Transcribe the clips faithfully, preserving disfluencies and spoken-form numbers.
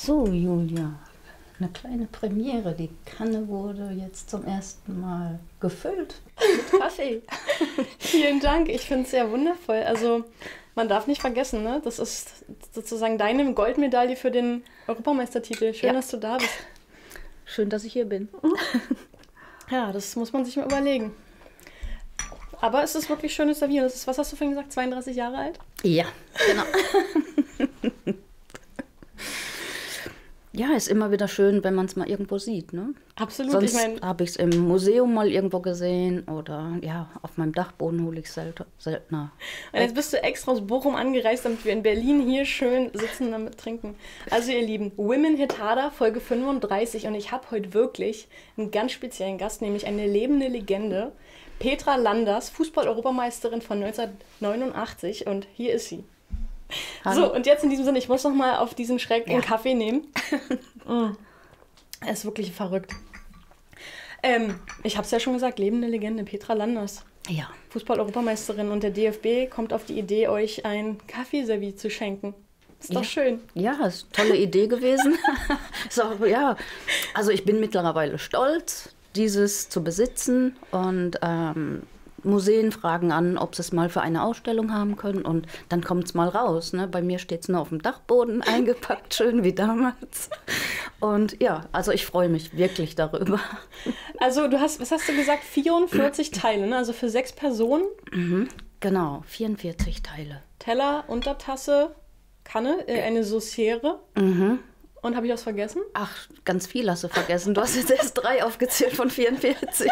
So, Julia, eine kleine Premiere. Die Kanne wurde jetzt zum ersten Mal gefüllt mit Kaffee. Vielen Dank, ich finde es sehr wundervoll. Also man darf nicht vergessen, ne? Das ist sozusagen deine Goldmedaille für den Europameistertitel. Schön, ja. dass du da bist. Schön, dass ich hier bin. Ja, das muss man sich mal überlegen. Aber es ist wirklich schönes Servieren. Das ist, was hast du vorhin gesagt, zweiunddreißig Jahre alt? Ja, genau. Ja, ist immer wieder schön, wenn man es mal irgendwo sieht, ne? Absolut. Sonst ich mein, habe ich es im Museum mal irgendwo gesehen oder ja, auf meinem Dachboden hole ich es seltener. Und jetzt bist du extra aus Bochum angereist, damit wir in Berlin hier schön sitzen und damit trinken. Also ihr Lieben, Women Hit Harder, Folge fünfunddreißig, und ich habe heute wirklich einen ganz speziellen Gast, nämlich eine lebende Legende, Petra Landers, Fußball-Europameisterin von neunzehnhundertneunundachtzig, und hier ist sie. Hallo. So, und jetzt in diesem Sinne, ich muss noch mal auf diesen Schreck einen ja. Kaffee nehmen. mm. Er ist wirklich verrückt. Ähm, ich habe es ja schon gesagt, lebende Legende, Petra Landers. Ja. Fußball-Europameisterin, und der D F B kommt auf die Idee, euch ein Kaffeeservice zu schenken. Ist doch ja. schön. Ja, ist eine tolle Idee gewesen. So, ja. Also ich bin mittlerweile stolz, dieses zu besitzen, und ähm, Museen fragen an, ob sie es mal für eine Ausstellung haben können, und dann kommt es mal raus. Ne? Bei mir steht es nur auf dem Dachboden eingepackt, schön wie damals. Und ja, also ich freue mich wirklich darüber. Also du hast, was hast du gesagt, vierundvierzig Teile, ne? Also für sechs Personen? Mhm, genau, vierundvierzig Teile. Teller, Untertasse, Kanne, äh, eine Sauciere. Mhm. Und habe ich was vergessen? Ach, ganz viel hast du vergessen. Du hast jetzt erst drei aufgezählt von vierundvierzig.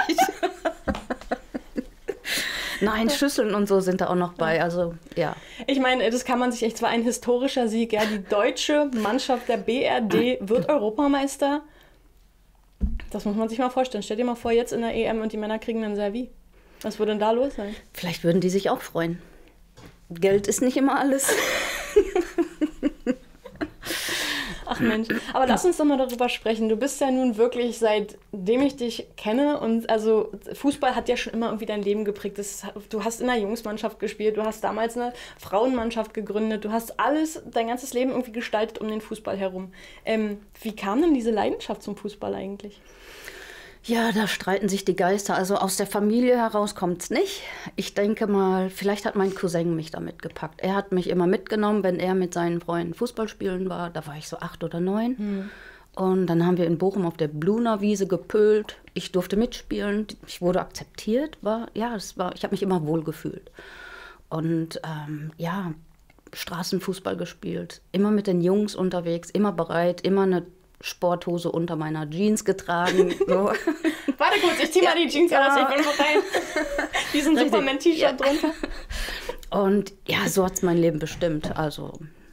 Nein, Schüsseln und so sind da auch noch bei, also ja. Ich meine, das kann man sich echt, zwar ein historischer Sieg, ja, die deutsche Mannschaft der B R D wird Europameister. Das muss man sich mal vorstellen. Stell dir mal vor, jetzt in der E M und die Männer kriegen ein Servi. Was würde denn da los sein? Vielleicht würden die sich auch freuen. Geld ist nicht immer alles. Ach Mensch, aber lass uns doch mal darüber sprechen. Du bist ja nun wirklich, seitdem ich dich kenne, und also Fußball hat ja schon immer irgendwie dein Leben geprägt. Das, du hast in einer Jungsmannschaft gespielt, du hast damals eine Frauenmannschaft gegründet, du hast alles, dein ganzes Leben irgendwie gestaltet um den Fußball herum. Ähm, wie kam denn diese Leidenschaft zum Fußball eigentlich? Ja, da streiten sich die Geister. Also aus der Familie heraus kommt es nicht. Ich denke mal, vielleicht hat mein Cousin mich damit gepackt. Er hat mich immer mitgenommen, wenn er mit seinen Freunden Fußball spielen war. Da war ich so acht oder neun. Hm. Und dann haben wir in Bochum auf der Bluner Wiese gepölt. Ich durfte mitspielen. Ich wurde akzeptiert. War, ja, es war, ich habe mich immer wohl gefühlt. Und ähm, ja, Straßenfußball gespielt. Immer mit den Jungs unterwegs, immer bereit, immer eine Sporthose unter meiner Jeans getragen. So. Warte kurz, ich zieh mal die Jeans ja. aus, ich bin rein. Diesen Superman-T-Shirt ja. drunter. Und ja, so hat es mein Leben bestimmt. Also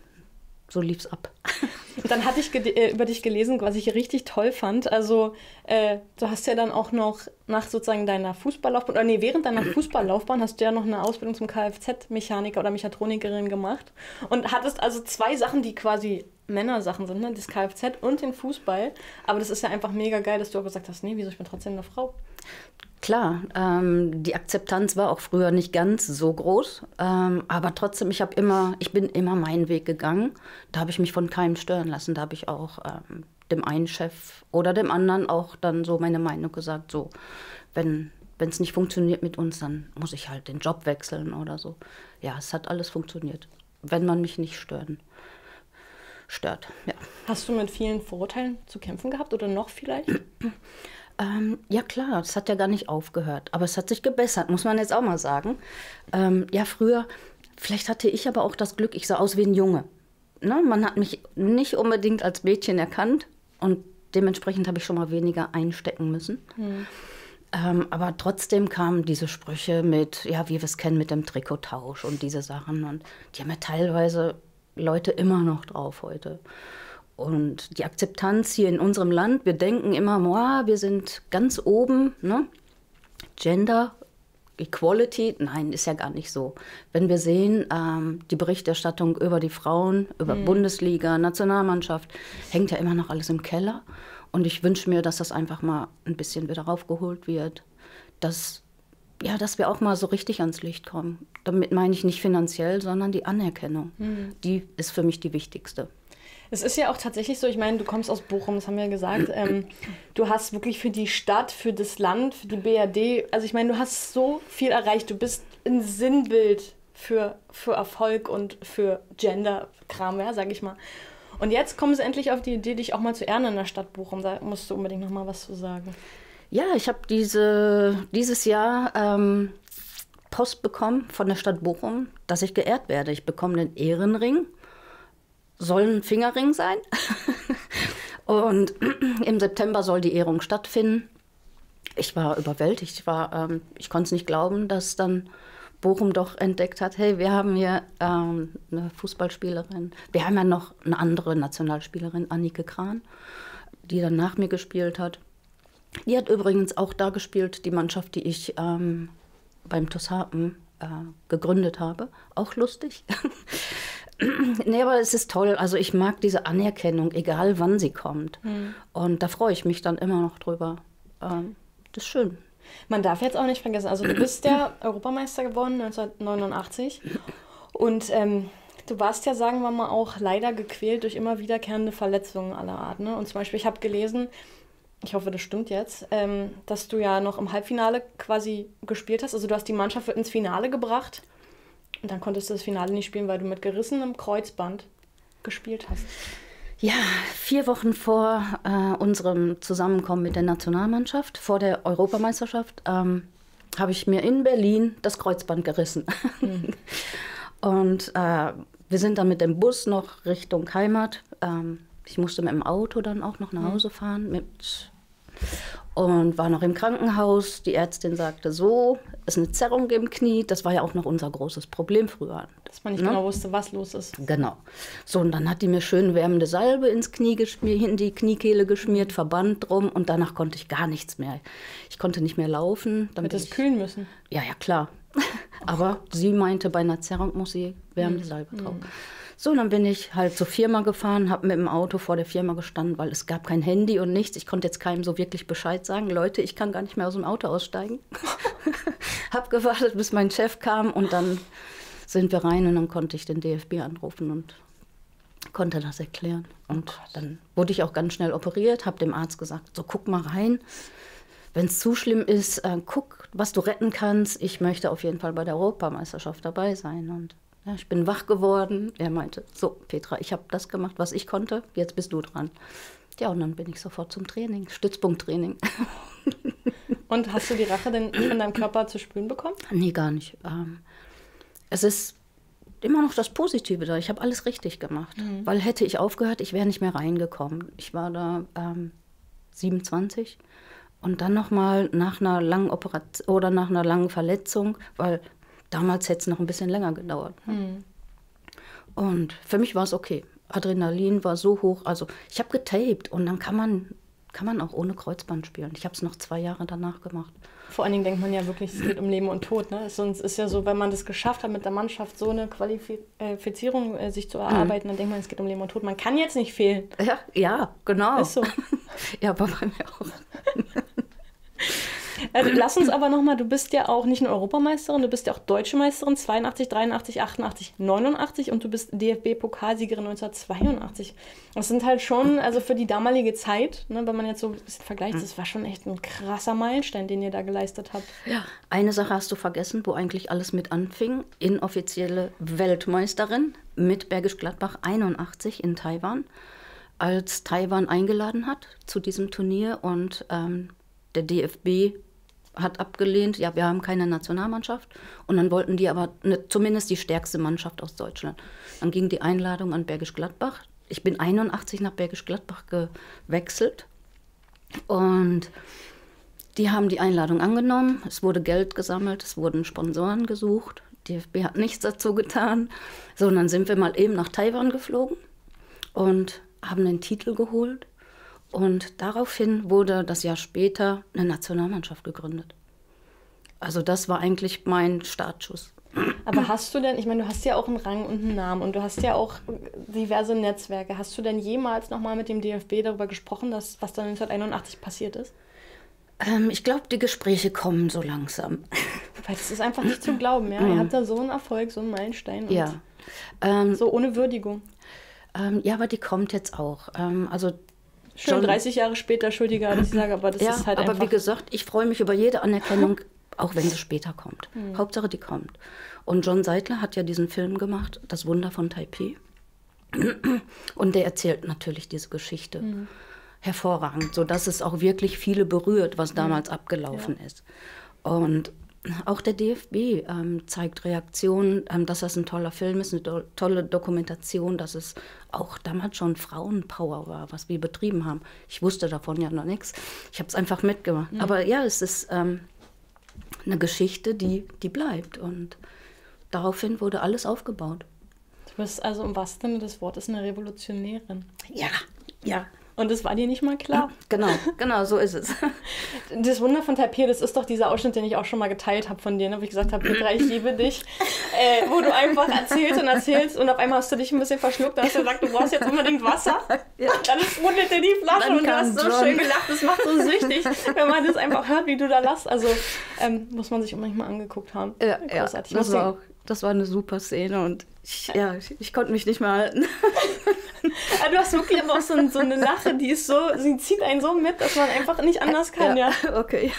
so lief's ab. Dann hatte ich äh, über dich gelesen, was ich richtig toll fand. Also äh, du hast ja dann auch noch nach sozusagen deiner Fußballlaufbahn, oder nee, während deiner Fußballlaufbahn hast du ja noch eine Ausbildung zum Kfz-Mechaniker oder Mechatronikerin gemacht. Und hattest also zwei Sachen, die quasi Männersachen sind, ne? Das Kfz und den Fußball. Aber das ist ja einfach mega geil, dass du auch gesagt hast, nee, wieso, ich bin trotzdem eine Frau. Klar, ähm, die Akzeptanz war auch früher nicht ganz so groß, ähm, aber trotzdem, ich habe immer, ich bin immer meinen Weg gegangen. Da habe ich mich von keinem stören lassen. Da habe ich auch ähm, dem einen Chef oder dem anderen auch dann so meine Meinung gesagt, so, wenn wenn es nicht funktioniert mit uns, dann muss ich halt den Job wechseln oder so. Ja, es hat alles funktioniert, wenn man mich nicht stören stört. Ja. Hast du mit vielen Vorurteilen zu kämpfen gehabt oder noch vielleicht? Ähm, ja klar, das hat ja gar nicht aufgehört, aber es hat sich gebessert, muss man jetzt auch mal sagen. Ähm, ja, früher, vielleicht hatte ich aber auch das Glück, ich sah aus wie ein Junge. Ne? Man hat mich nicht unbedingt als Mädchen erkannt, und dementsprechend habe ich schon mal weniger einstecken müssen. Hm. Ähm, aber trotzdem kamen diese Sprüche mit, ja, wie wir es kennen, mit dem Trikottausch und diese Sachen, und die haben ja teilweise Leute immer noch drauf heute. Und die Akzeptanz hier in unserem Land, wir denken immer, wow, wir sind ganz oben, ne? Gender Equality, nein, ist ja gar nicht so. Wenn wir sehen, ähm, die Berichterstattung über die Frauen, über mhm. Bundesliga, Nationalmannschaft, hängt ja immer noch alles im Keller. Und ich wünsche mir, dass das einfach mal ein bisschen wieder raufgeholt wird, dass, ja, dass wir auch mal so richtig ans Licht kommen. Damit meine ich nicht finanziell, sondern die Anerkennung. Mhm. Die ist für mich die wichtigste. Es ist ja auch tatsächlich so, ich meine, du kommst aus Bochum, das haben wir ja gesagt. Ähm, du hast wirklich für die Stadt, für das Land, für die B R D, also ich meine, du hast so viel erreicht. Du bist ein Sinnbild für, für Erfolg und für Gender-Kram, ja, sag ich mal. Und jetzt kommen sie endlich auf die Idee, dich auch mal zu ehren in der Stadt Bochum. Da musst du unbedingt noch mal was zu sagen. Ja, ich habe diese, dieses Jahr ähm, Post bekommen von der Stadt Bochum, dass ich geehrt werde. Ich bekomme den Ehrenring. Soll ein Fingerring sein. Und im September soll die Ehrung stattfinden. Ich war überwältigt. Ich, war, ähm, ich konnte es nicht glauben, dass dann Bochum doch entdeckt hat, hey, wir haben hier ähm, eine Fußballspielerin. Wir haben ja noch eine andere Nationalspielerin, Annike Kran, die dann nach mir gespielt hat. Die hat übrigens auch da gespielt, die Mannschaft, die ich ähm, beim TuS Harpen äh, gegründet habe. Auch lustig. Nee, aber es ist toll. Also ich mag diese Anerkennung, egal wann sie kommt. Mhm. Und da freue ich mich dann immer noch drüber. Ähm, das ist schön. Man darf jetzt auch nicht vergessen, also du bist ja Europameister geworden neunzehnhundertneunundachtzig. Und ähm, du warst ja, sagen wir mal, auch leider gequält durch immer wiederkehrende Verletzungen aller Art. Ne? Und zum Beispiel, ich habe gelesen, ich hoffe, das stimmt jetzt, ähm, dass du ja noch im Halbfinale quasi gespielt hast. Also du hast die Mannschaft ins Finale gebracht. Und dann konntest du das Finale nicht spielen, weil du mit gerissenem Kreuzband gespielt hast. Ja, vier Wochen vor äh, unserem Zusammenkommen mit der Nationalmannschaft, vor der Europameisterschaft, ähm, habe ich mir in Berlin das Kreuzband gerissen. Mhm. Und äh, wir sind dann mit dem Bus noch Richtung Heimat. Ähm, ich musste mit dem Auto dann auch noch nach Hause fahren mit und war noch im Krankenhaus. Die Ärztin sagte, so, ist eine Zerrung im Knie. Das war ja auch noch unser großes Problem früher. Dass man nicht ne? genau wusste, was los ist. Genau. So, und dann hat die mir schön wärmende Salbe ins Knie geschmiert, in die Kniekehle geschmiert, Verband drum. Und danach konnte ich gar nichts mehr. Ich konnte nicht mehr laufen. Dann Hättest ich kühlen müssen. Ja, ja, klar. Aber sie meinte, bei einer Zerrung muss sie wärmende Salbe drauf. Mhm. So, und dann bin ich halt zur Firma gefahren, habe mit dem Auto vor der Firma gestanden, weil es gab kein Handy und nichts. Ich konnte jetzt keinem so wirklich Bescheid sagen. Leute, ich kann gar nicht mehr aus dem Auto aussteigen. Hab gewartet, bis mein Chef kam und dann sind wir rein und dann konnte ich den D F B anrufen und konnte das erklären. Und oh dann wurde ich auch ganz schnell operiert, habe dem Arzt gesagt, so guck mal rein. Wenn es zu schlimm ist, äh, guck, was du retten kannst. Ich möchte auf jeden Fall bei der Europameisterschaft dabei sein. Und ja, ich bin wach geworden. Er meinte, so Petra, ich habe das gemacht, was ich konnte, jetzt bist du dran. Ja, und dann bin ich sofort zum Training, Stützpunkttraining. Und hast du die Rache denn von deinem Körper zu spüren bekommen? Nee, gar nicht. Ähm, es ist immer noch das Positive da. Ich habe alles richtig gemacht. Mhm. Weil hätte ich aufgehört, ich wäre nicht mehr reingekommen. Ich war da ähm, siebenundzwanzig und dann nochmal nach einer langen Operation oder nach einer langen Verletzung, weil damals hätte es noch ein bisschen länger gedauert. Mhm. Und für mich war es okay. Adrenalin war so hoch. Also ich habe getaped und dann kann man, kann man auch ohne Kreuzband spielen. Ich habe es noch zwei Jahre danach gemacht. Vor allen Dingen denkt man ja wirklich, es geht um Leben und Tod. Ne? Sonst ist ja so, wenn man das geschafft hat, mit der Mannschaft so eine Qualifizierung äh, sich zu erarbeiten, mhm. dann denkt man, es geht um Leben und Tod. Man kann jetzt nicht fehlen. Ja, ja, genau. Ist so. Ja, aber bei mir auch. Also, lass uns aber nochmal, du bist ja auch nicht nur Europameisterin, du bist ja auch Deutsche Meisterin zweiundachtzig, dreiundachtzig, achtundachtzig, neunundachtzig und du bist D F B-Pokalsiegerin neunzehnhundertzweiundachtzig. Das sind halt schon, also für die damalige Zeit, ne, wenn man jetzt so ein bisschen vergleicht, das war schon echt ein krasser Meilenstein, den ihr da geleistet habt. Ja, eine Sache hast du vergessen, wo eigentlich alles mit anfing. Inoffizielle Weltmeisterin mit Bergisch Gladbach einundachtzig in Taiwan, als Taiwan eingeladen hat zu diesem Turnier und ähm, der D F B hat abgelehnt, ja, wir haben keine Nationalmannschaft. Und dann wollten die aber ne, zumindest die stärkste Mannschaft aus Deutschland. Dann ging die Einladung an Bergisch Gladbach. Ich bin einundachtzig nach Bergisch Gladbach gewechselt. Und die haben die Einladung angenommen. Es wurde Geld gesammelt, es wurden Sponsoren gesucht. D F B hat nichts dazu getan. So, und dann sind wir mal eben nach Taiwan geflogen und haben den Titel geholt. Und daraufhin wurde das Jahr später eine Nationalmannschaft gegründet. Also das war eigentlich mein Startschuss. Aber hast du denn, ich meine, du hast ja auch einen Rang und einen Namen und du hast ja auch diverse Netzwerke. Hast du denn jemals nochmal mit dem D F B darüber gesprochen, dass, was dann neunzehnhunderteinundachtzig passiert ist? Ähm, ich glaube, die Gespräche kommen so langsam. Weil das ist einfach nicht zu glauben, ja. Mhm. Ihr habt da so einen Erfolg, so einen Meilenstein. Und ja. Ähm, so ohne Würdigung. Ähm, ja, aber die kommt jetzt auch. Ähm, also Schon John, dreißig Jahre später, Entschuldige, dass ich sage, aber das ja, ist halt aber einfach... wie gesagt, ich freue mich über jede Anerkennung, auch wenn sie später kommt. Mhm. Hauptsache, die kommt. Und John Seidler hat ja diesen Film gemacht, Das Wunder von Taipei. Und der erzählt natürlich diese Geschichte mhm. hervorragend, sodass es auch wirklich viele berührt, was damals mhm. abgelaufen ja. ist. Und auch der D F B ähm, zeigt Reaktionen, ähm, dass das ein toller Film ist, eine do- tolle Dokumentation, dass es auch damals schon Frauenpower war, was wir betrieben haben. Ich wusste davon ja noch nichts. Ich habe es einfach mitgemacht. Mhm. Aber ja, es ist ähm, eine Geschichte, die, die bleibt. Und daraufhin wurde alles aufgebaut. Du bist also im wahrsten Sinne des Wortes eine Revolutionärin. Ja, ja. Und das war dir nicht mal klar? Genau, genau, so ist es. Das Wunder von Taipei, das ist doch dieser Ausschnitt, den ich auch schon mal geteilt habe von dir, ne? Wo ich gesagt habe, Petra, ich liebe dich. Äh, wo du einfach erzählst und erzählst und auf einmal hast du dich ein bisschen verschluckt, dann hast du gesagt, du brauchst jetzt unbedingt Wasser. Ja. Und dann sprudelte die Flasche dann und du hast so John. schön gelacht. Das macht so süchtig, wenn man das einfach hört, wie du da lachst. Also ähm, muss man sich manchmal angeguckt haben. Ja, großartig. Ja, das, war auch, das war eine super Szene und ich, ja, ich, ich konnte mich nicht mehr halten. Du hast wirklich aber auch so, so eine Lache, die ist so, sie zieht einen so mit, dass man einfach nicht anders kann, ja. Ja, okay.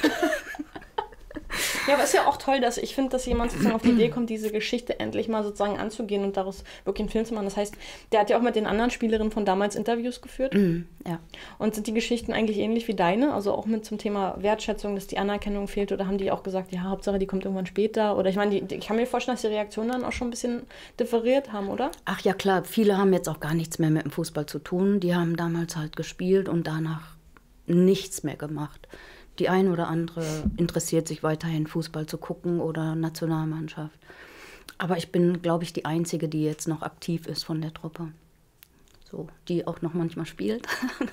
Ja, aber ist ja auch toll, dass ich finde, dass jemand sozusagen auf die Idee kommt, diese Geschichte endlich mal sozusagen anzugehen und daraus wirklich einen Film zu machen. Das heißt, der hat ja auch mit den anderen Spielerinnen von damals Interviews geführt. Mm, ja. Und sind die Geschichten eigentlich ähnlich wie deine? Also auch mit zum Thema Wertschätzung, dass die Anerkennung fehlt? Oder haben die auch gesagt, ja, Hauptsache, die kommt irgendwann später? Oder ich meine, die, die, ich kann mir vorstellen, dass die Reaktionen dann auch schon ein bisschen differiert haben, oder? Ach ja, klar. Viele haben jetzt auch gar nichts mehr mit dem Fußball zu tun. Die haben damals halt gespielt und danach nichts mehr gemacht. Die ein oder andere interessiert sich weiterhin, Fußball zu gucken oder Nationalmannschaft. Aber ich bin, glaube ich, die Einzige, die jetzt noch aktiv ist von der Truppe. So, die auch noch manchmal spielt.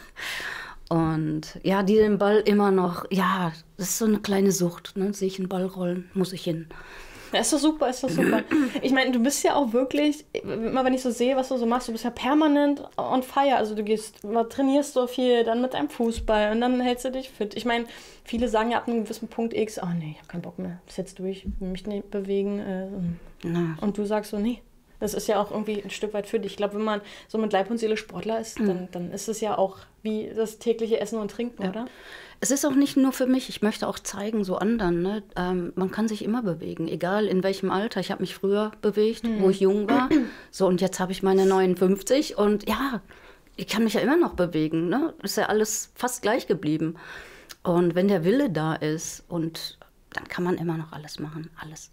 Und ja, die den Ball immer noch, ja, das ist so eine kleine Sucht. Ne? Sehe ich einen Ball rollen, muss ich hin. Ja, ist doch super, ist doch super. Ich meine, du bist ja auch wirklich, immer wenn ich so sehe, was du so machst, du bist ja permanent on fire. Also du gehst, trainierst so viel, dann mit deinem Fußball und dann hältst du dich fit. Ich meine, viele sagen ja ab einem gewissen Punkt X, oh nee, ich habe keinen Bock mehr, das ist jetzt durch, ich will mich nicht bewegen. Äh, und du sagst so, nee. Das ist ja auch irgendwie ein Stück weit für dich. Ich glaube, wenn man so mit Leib und Seele Sportler ist, dann, dann ist es ja auch wie das tägliche Essen und Trinken, ja. oder? Es ist auch nicht nur für mich. Ich möchte auch zeigen, so anderen. Ne? Ähm, man kann sich immer bewegen, egal in welchem Alter. Ich habe mich früher bewegt, hm. wo ich jung war. So, und jetzt habe ich meine neunundfünfzig. Und ja, ich kann mich ja immer noch bewegen. Ne? Ist ja alles fast gleich geblieben. Und wenn der Wille da ist, und dann kann man immer noch alles machen. Alles.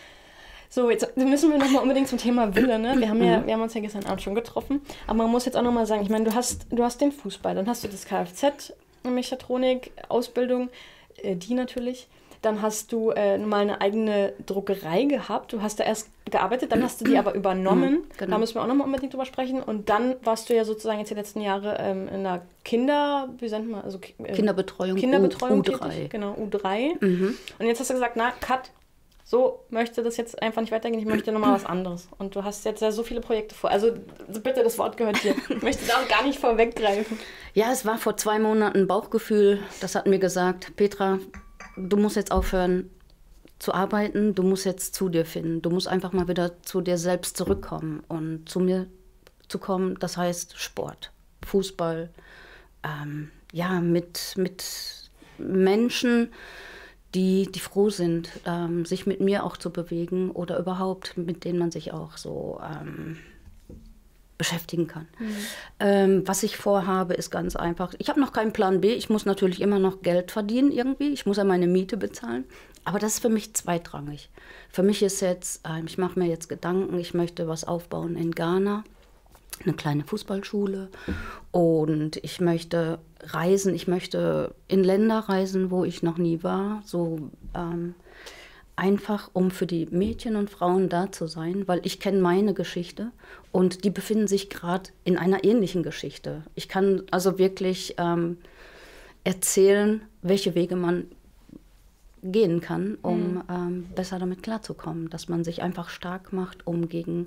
So, jetzt müssen wir nochmal unbedingt zum Thema Wille, ne? Wir haben ja, wir haben uns ja gestern Abend schon getroffen, aber man muss jetzt auch nochmal sagen, ich meine, du hast, du hast den Fußball, dann hast du das Kfz, Mechatronik, Ausbildung, äh, die natürlich, dann hast du äh, mal eine eigene Druckerei gehabt, du hast da erst gearbeitet, dann hast du die aber übernommen, genau. Da müssen wir auch nochmal unbedingt drüber sprechen und dann warst du ja sozusagen jetzt die letzten Jahre ähm, in einer Kinder, wie nennt man, also äh, Kinderbetreuung, Kinderbetreuung U drei. Tätig, genau, U drei mhm. Und jetzt hast du gesagt, na, Cut. So möchte das jetzt einfach nicht weitergehen, ich möchte nochmal was anderes. Und du hast jetzt ja so viele Projekte vor. Also bitte, das Wort gehört dir. Ich möchte da gar nicht vorweggreifen. Ja, es war vor zwei Monaten ein Bauchgefühl. Das hat mir gesagt, Petra, du musst jetzt aufhören zu arbeiten. Du musst jetzt zu dir finden. Du musst einfach mal wieder zu dir selbst zurückkommen. Und zu mir zu kommen, das heißt Sport, Fußball. Ähm, ja, mit, mit Menschen, Die, die froh sind, ähm, sich mit mir auch zu bewegen oder überhaupt mit denen man sich auch so ähm, beschäftigen kann. Mhm. Ähm, was ich vorhabe, ist ganz einfach. Ich habe noch keinen Plan B. Ich muss natürlich immer noch Geld verdienen irgendwie. Ich muss ja meine Miete bezahlen. Aber das ist für mich zweitrangig. Für mich ist jetzt, äh, ich mache mir jetzt Gedanken, ich möchte was aufbauen in Ghana. Eine kleine Fußballschule und ich möchte reisen, ich möchte in Länder reisen, wo ich noch nie war, so ähm, einfach, um für die Mädchen und Frauen da zu sein, weil ich kenne meine Geschichte und die befinden sich gerade in einer ähnlichen Geschichte. Ich kann also wirklich ähm, erzählen, welche Wege man gehen kann, um mhm. ähm, besser damit klarzukommen, dass man sich einfach stark macht, um gegen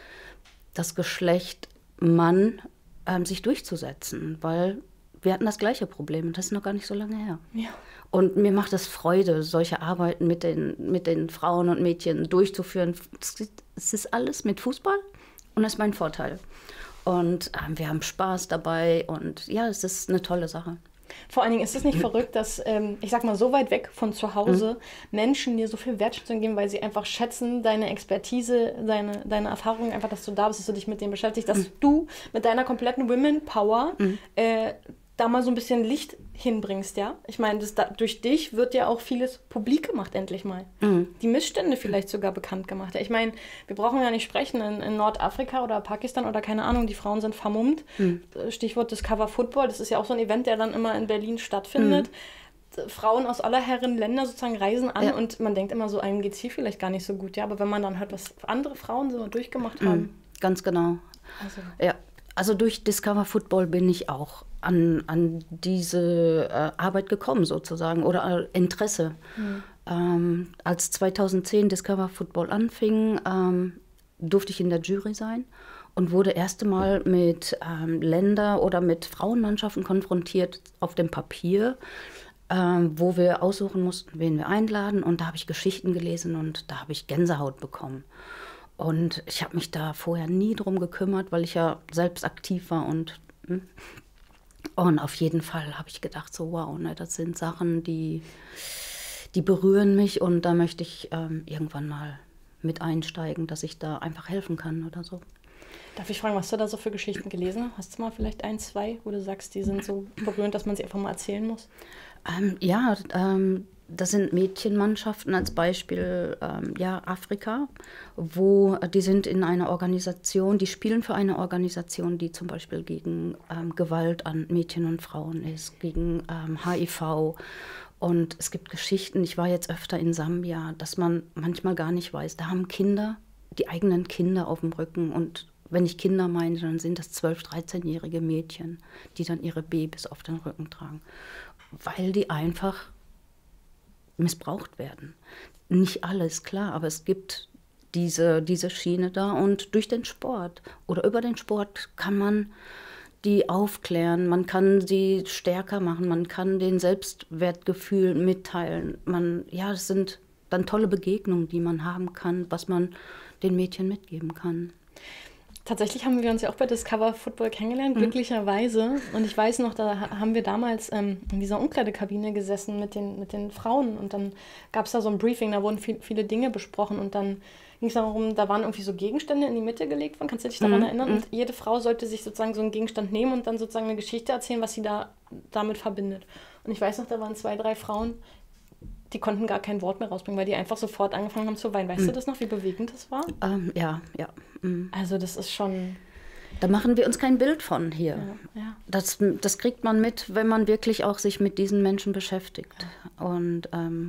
das Geschlecht Mann ähm, sich durchzusetzen, weil wir hatten das gleiche Problem und das ist noch gar nicht so lange her. Ja. Und mir macht es Freude, solche Arbeiten mit den, mit den Frauen und Mädchen durchzuführen. Es ist alles mit Fußball und das ist mein Vorteil. Und ähm, wir haben Spaß dabei und ja, es ist eine tolle Sache. Vor allen Dingen ist es nicht verrückt, dass, ähm, ich sag mal, so weit weg von zu Hause mhm. Menschen dir so viel Wertschätzung geben, weil sie einfach schätzen, deine Expertise, deine, deine Erfahrung, einfach, dass du da bist, dass du dich mit dem beschäftigst, dass mhm. du mit deiner kompletten Women Power mhm. äh, da mal so ein bisschen Licht hinbringst, ja? Ich meine, das, da, durch dich wird ja auch vieles publik gemacht, endlich mal. Mhm. Die Missstände vielleicht sogar bekannt gemacht. Ich meine, wir brauchen ja nicht sprechen, in, in Nordafrika oder Pakistan oder keine Ahnung, die Frauen sind vermummt. Mhm. Stichwort Discover Football, das ist ja auch so ein Event, der dann immer in Berlin stattfindet. Mhm. Frauen aus aller Herren Länder sozusagen reisen an ja. und man denkt immer so, einem geht es hier vielleicht gar nicht so gut, ja? Aber wenn man dann hört, was andere Frauen so durchgemacht haben. Mhm. Ganz genau. Also. Ja. Also durch Discover Football bin ich auch an, an diese äh, Arbeit gekommen sozusagen oder äh, Interesse. Mhm. Ähm, als zweitausendzehn Discover Football anfing, ähm, durfte ich in der Jury sein und wurde erste Mal mit ähm, Länder- oder mit Frauenmannschaften konfrontiert auf dem Papier, ähm, wo wir aussuchen mussten, wen wir einladen. Und da habe ich Geschichten gelesen und da habe ich Gänsehaut bekommen. Und ich habe mich da vorher nie drum gekümmert, weil ich ja selbst aktiv war. Und, und auf jeden Fall habe ich gedacht, so wow, ne, das sind Sachen, die, die berühren mich. Und da möchte ich ähm, irgendwann mal mit einsteigen, dass ich da einfach helfen kann oder so. Darf ich fragen, was du da so für Geschichten gelesen hast? Hast du mal vielleicht ein, zwei, wo du sagst, die sind so berührend, dass man sie einfach mal erzählen muss? Ähm, ja, ähm, das sind Mädchenmannschaften als Beispiel, ähm, ja, Afrika, wo die sind in einer Organisation, die spielen für eine Organisation, die zum Beispiel gegen ähm, Gewalt an Mädchen und Frauen ist, gegen ähm, H I V. Und es gibt Geschichten, ich war jetzt öfter in Sambia, dass man manchmal gar nicht weiß, da haben Kinder, die eigenen Kinder auf dem Rücken. Und wenn ich Kinder meine, dann sind das zwölf-, dreizehnjährige Mädchen, die dann ihre Babys auf den Rücken tragen, weil die einfach missbraucht werden. Nicht alles, klar, aber es gibt diese, diese Schiene da und durch den Sport oder über den Sport kann man die aufklären, man kann sie stärker machen, man kann den Selbstwertgefühl mitteilen. Man, ja, das sind dann tolle Begegnungen, die man haben kann, was man den Mädchen mitgeben kann. Tatsächlich haben wir uns ja auch bei Discover Football kennengelernt, mhm. glücklicherweise. Und ich weiß noch, da haben wir damals ähm, in dieser Umkleidekabine gesessen mit den, mit den Frauen. Und dann gab es da so ein Briefing, da wurden viel, viele Dinge besprochen. Und dann ging es darum, da waren irgendwie so Gegenstände in die Mitte gelegt worden. Kannst du dich daran mhm. erinnern? Und jede Frau sollte sich sozusagen so einen Gegenstand nehmen und dann sozusagen eine Geschichte erzählen, was sie da damit verbindet. Und ich weiß noch, da waren zwei, drei Frauen, die konnten gar kein Wort mehr rausbringen, weil die einfach sofort angefangen haben zu weinen. Weißt mhm. du das noch, wie bewegend das war? Ähm, ja, ja. Mhm. Also das ist schon... Da machen wir uns kein Bild von hier. Ja, ja. Das, das kriegt man mit, wenn man wirklich auch sich mit diesen Menschen beschäftigt. Ja. Und ähm,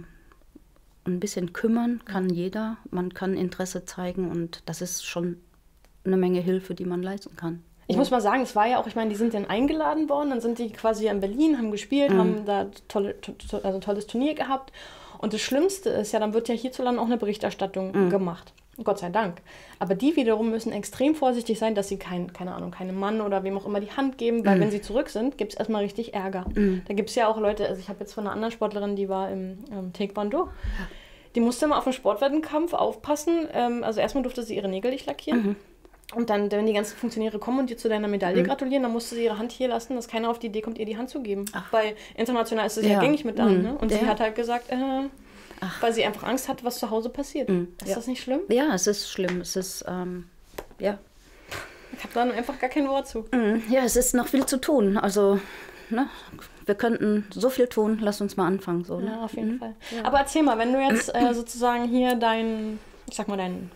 ein bisschen kümmern kann jeder. Man kann Interesse zeigen und das ist schon eine Menge Hilfe, die man leisten kann. Ich muss mal sagen, es war ja auch, ich meine, die sind dann eingeladen worden, dann sind die quasi in Berlin, haben gespielt, mhm. haben da tolle, to, also ein tolles Turnier gehabt. Und das Schlimmste ist ja, dann wird ja hierzulande auch eine Berichterstattung mhm. gemacht. Gott sei Dank. Aber die wiederum müssen extrem vorsichtig sein, dass sie kein, keine Ahnung, keinem Mann oder wem auch immer die Hand geben, weil mhm. wenn sie zurück sind, gibt es erstmal richtig Ärger. Mhm. Da gibt es ja auch Leute, also ich habe jetzt von einer anderen Sportlerin, die war im ähm, Taekwondo, die musste immer auf den Sportwettkampf aufpassen. Ähm, also erstmal durfte sie ihre Nägel nicht lackieren. Mhm. Und dann, wenn die ganzen Funktionäre kommen und dir zu deiner Medaille mhm. gratulieren, dann musste sie ihre Hand hier lassen, dass keiner auf die Idee kommt, ihr die Hand zu geben. Ach. Weil international ist es ja, ja gängig mit dann. Mhm. Ne? Und ja. sie hat halt gesagt, äh, weil sie einfach Angst hat, was zu Hause passiert. Mhm. Ist ja. das nicht schlimm? Ja, es ist schlimm. Es ist, ähm, ja. Ich habe da einfach gar kein Wort zu. Mhm. Ja, es ist noch viel zu tun. Also, ne, wir könnten so viel tun. Lass uns mal anfangen. So, ne? Ja, auf jeden mhm. Fall. Ja. Aber erzähl mal, wenn du jetzt äh, sozusagen hier dein, ich sag mal, dein...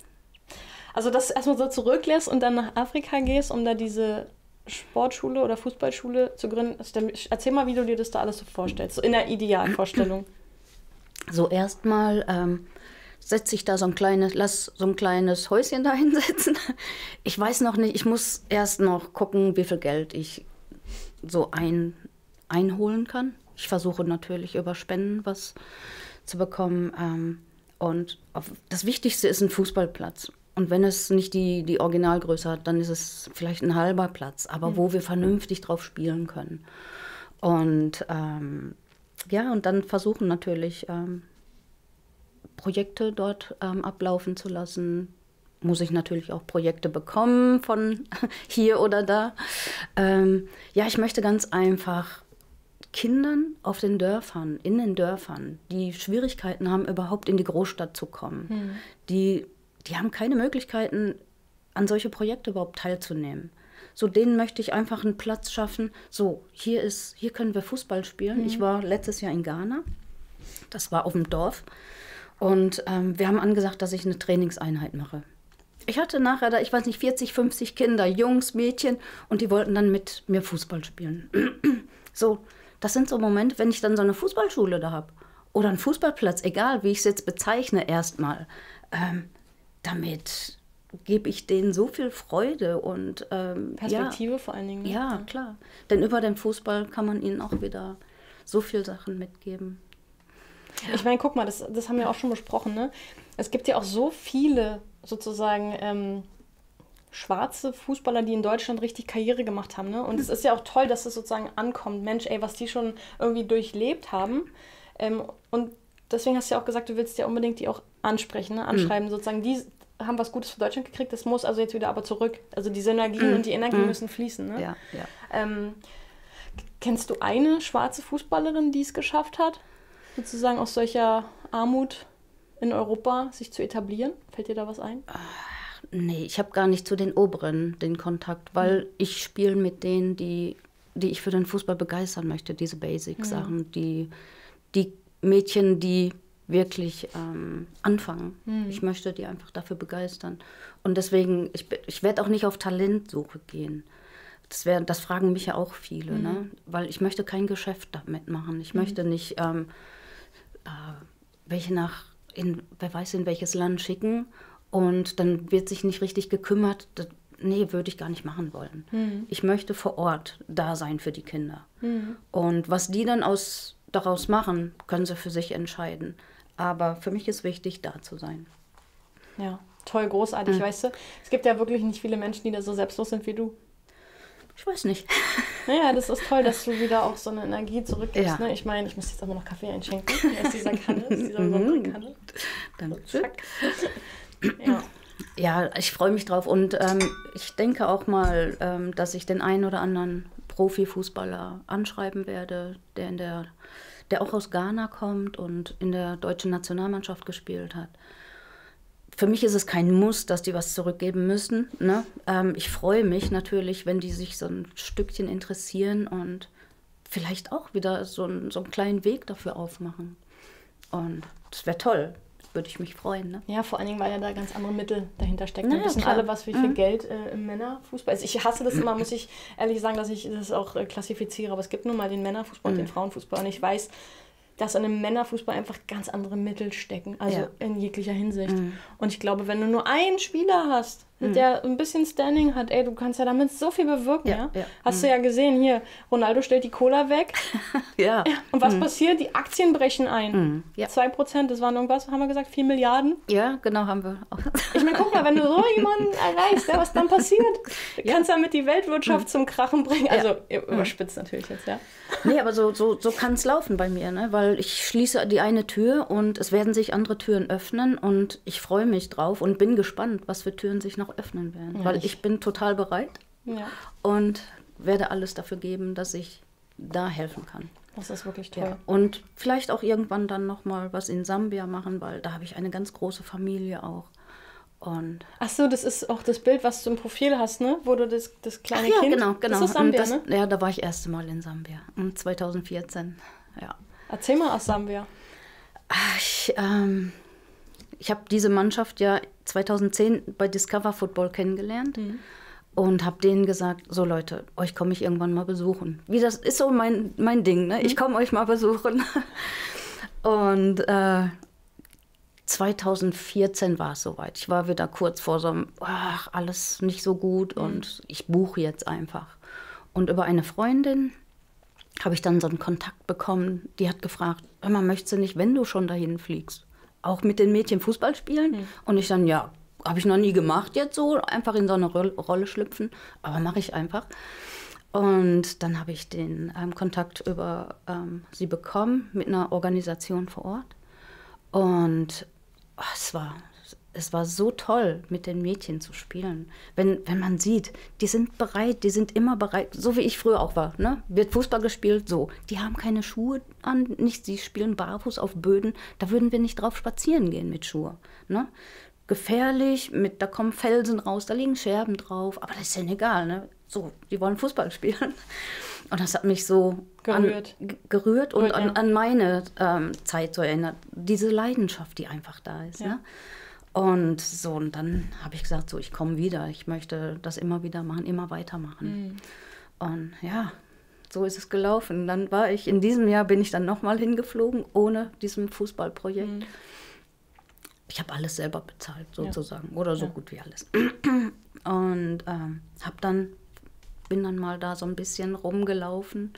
Also, dass du erstmal so zurücklässt und dann nach Afrika gehst, um da diese Sportschule oder Fußballschule zu gründen. Erzähl mal, wie du dir das da alles so vorstellst, so in der Idealvorstellung. So erstmal ähm, setze ich da so ein kleines, lass so ein kleines Häuschen da hinsetzen. Ich weiß noch nicht, ich muss erst noch gucken, wie viel Geld ich so ein, einholen kann. Ich versuche natürlich über Spenden was zu bekommen. Ähm, und auf, das Wichtigste ist ein Fußballplatz. Und wenn es nicht die, die Originalgröße hat, dann ist es vielleicht ein halber Platz, aber mhm. wo wir vernünftig drauf spielen können. Und ähm, ja, und dann versuchen natürlich ähm, Projekte dort ähm, ablaufen zu lassen, muss ich natürlich auch Projekte bekommen von hier oder da. Ähm, ja, ich möchte ganz einfach Kindern auf den Dörfern, in den Dörfern, die Schwierigkeiten haben, überhaupt in die Großstadt zu kommen, hm. die, die haben keine Möglichkeiten, an solche Projekte überhaupt teilzunehmen. So, denen möchte ich einfach einen Platz schaffen. So, hier ist, hier können wir Fußball spielen. Hm. Ich war letztes Jahr in Ghana. Das war auf dem Dorf. Und ähm, wir haben angesagt, dass ich eine Trainingseinheit mache. Ich hatte nachher da, ich weiß nicht, vierzig, fünfzig Kinder, Jungs, Mädchen. Und die wollten dann mit mir Fußball spielen. So, das sind so Momente, wenn ich dann so eine Fußballschule da habe. Oder einen Fußballplatz, egal wie ich es jetzt bezeichne erstmal. Ähm, damit gebe ich denen so viel Freude und ähm, Perspektive ja, vor allen Dingen. Ne? Ja, klar. Denn über den Fußball kann man ihnen auch wieder so viele Sachen mitgeben. Ja. Ich meine, guck mal, das, das haben wir auch schon besprochen, ne? Es gibt ja auch so viele sozusagen ähm, schwarze Fußballer, die in Deutschland richtig Karriere gemacht haben, ne? Und es ist ja auch toll, dass es sozusagen ankommt. Mensch, ey, was die schon irgendwie durchlebt haben. Ähm, und deswegen hast du ja auch gesagt, du willst ja unbedingt die auch ansprechen, ne? Anschreiben, mhm. sozusagen, die haben was Gutes für Deutschland gekriegt, das muss also jetzt wieder aber zurück. Also die Synergien mm. und die Energien mm. müssen fließen. Ne? Ja, ja. Ähm, kennst du eine schwarze Fußballerin, die es geschafft hat, sozusagen aus solcher Armut in Europa sich zu etablieren? Fällt dir da was ein? Ach, nee, ich habe gar nicht zu den Oberen den Kontakt, weil mm. ich spiele mit denen, die, die ich für den Fußball begeistern möchte, diese Basic-Sachen, mm. die, die Mädchen, die wirklich ähm, anfangen. Hm. Ich möchte die einfach dafür begeistern. Und deswegen, ich, ich werde auch nicht auf Talentsuche gehen. Das, wär, das fragen mich ja auch viele, hm. ne? Weil ich möchte kein Geschäft damit machen. Ich hm. möchte nicht ähm, äh, welche nach, in, wer weiß in welches Land schicken und dann wird sich nicht richtig gekümmert. Das, nee, würde ich gar nicht machen wollen. Hm. Ich möchte vor Ort da sein für die Kinder. Hm. Und was die dann aus, daraus machen, können sie für sich entscheiden. Aber für mich ist wichtig, da zu sein. Ja, toll, großartig, Mhm. weißt du. Es gibt ja wirklich nicht viele Menschen, die da so selbstlos sind wie du. Ich weiß nicht. Naja, das ist toll, dass du wieder auch so eine Energie zurückgibst. Ja. Ne? Ich meine, ich muss jetzt aber noch Kaffee einschenken aus dieser Kanne, aus dieser besonderen Kanne. Dann so, zack. Ja. Ja, ich freue mich drauf. Und ähm, ich denke auch mal, ähm, dass ich den einen oder anderen Profifußballer anschreiben werde, der in der der auch aus Ghana kommt und in der deutschen Nationalmannschaft gespielt hat. Für mich ist es kein Muss, dass die was zurückgeben müssen. Ne? Ähm, ich freue mich natürlich, wenn die sich so ein Stückchen interessieren und vielleicht auch wieder so, ein, so einen kleinen Weg dafür aufmachen. Und das wäre toll. Würde ich mich freuen. Ne? Ja, vor allen Dingen, weil ja da ganz andere Mittel dahinter stecken. Naja, Wir wissen klar. alle, was wie viel Mhm. Geld äh, im Männerfußball ist. Ich hasse das immer, muss ich ehrlich sagen, dass ich das auch äh, klassifiziere. Aber es gibt nun mal den Männerfußball Mhm. und den Frauenfußball. Und ich weiß, dass in einem Männerfußball einfach ganz andere Mittel stecken. Also Ja. in jeglicher Hinsicht. Mhm. Und ich glaube, wenn du nur einen Spieler hast, Mhm. der ein bisschen Standing hat, ey, du kannst ja damit so viel bewirken. Ja, Ja, ja. Hast Mhm. du ja gesehen, hier, Ronaldo stellt die Cola weg. Ja. Und was passiert? Die Aktien brechen ein. Mhm. Ja. zwei Prozent, das waren irgendwas, haben wir gesagt, vier Milliarden. Ja, genau, haben wir auch. Ich meine, guck mal, wenn du so jemanden erreichst, ja, was dann passiert, du Ja. kannst damit die Weltwirtschaft zum Krachen bringen. Also Ja. überspitzt natürlich jetzt, ja. Nee, aber so, so, so kann es laufen bei mir, ne? Weil ich schließe die eine Tür und es werden sich andere Türen öffnen und ich freue mich drauf und bin gespannt, was für Türen sich noch öffnen werden. Ja, Weil ich- ich bin total bereit Ja, und werde alles dafür geben, dass ich da helfen kann. das ist wirklich toll. Ja. Und vielleicht auch irgendwann dann nochmal was in Sambia machen, weil da habe ich eine ganz große Familie auch. Und Ach so, das ist auch das Bild, was du im Profil hast, ne? Wo du das, das kleine ja, Kind... genau, genau. Das ist Sambia, Und das, ne? Ja, da war ich das erste Mal in Sambia, um zweitausendvierzehn. Ja. Erzähl mal aus Sambia. Ach, Ich, ähm, ich habe diese Mannschaft ja zweitausendzehn bei Discover Football kennengelernt Mhm. und habe denen gesagt, so Leute, euch komme ich irgendwann mal besuchen. Wie das ist so mein, mein Ding, ne? Ich komme euch mal besuchen. Und äh, zweitausendvierzehn war es soweit. Ich war wieder kurz vor so einem, ach, alles nicht so gut und ich buche jetzt einfach. Und über eine Freundin habe ich dann so einen Kontakt bekommen, die hat gefragt, hör mal, möchtest du nicht, wenn du schon dahin fliegst, auch mit den Mädchen Fußball spielen? Mhm. Und ich dann, ja, habe ich noch nie gemacht jetzt so, einfach in so eine Ro- Rolle schlüpfen, aber mache ich einfach. Und dann habe ich den ähm, Kontakt über ähm, sie bekommen mit einer Organisation vor Ort. Und oh, es war es war so toll, mit den Mädchen zu spielen. Wenn, wenn man sieht, die sind bereit, die sind immer bereit, so wie ich früher auch war. Ne? Wird Fußball gespielt, so. Die haben keine Schuhe an, nichts, die spielen barfuß auf Böden. Da würden wir nicht drauf spazieren gehen mit Schuhe. Ne? Gefährlich, mit, da kommen Felsen raus, da liegen Scherben drauf, aber das ist ja egal. Ne? So, die wollen Fußball spielen. Und das hat mich so gerührt, an, gerührt und Gut, ja. an, an meine ähm, Zeit so erinnert. Diese Leidenschaft, die einfach da ist. Ja. Ne? Und so, und dann habe ich gesagt, so, ich komme wieder. Ich möchte das immer wieder machen, immer weitermachen. Mhm. Und ja, so ist es gelaufen. Dann war ich, in diesem Jahr bin ich dann nochmal hingeflogen, ohne diesem Fußballprojekt. Mhm. Ich habe alles selber bezahlt, sozusagen. Ja. Oder so ja. gut wie alles. Und ähm, habe dann, bin dann mal da so ein bisschen rumgelaufen.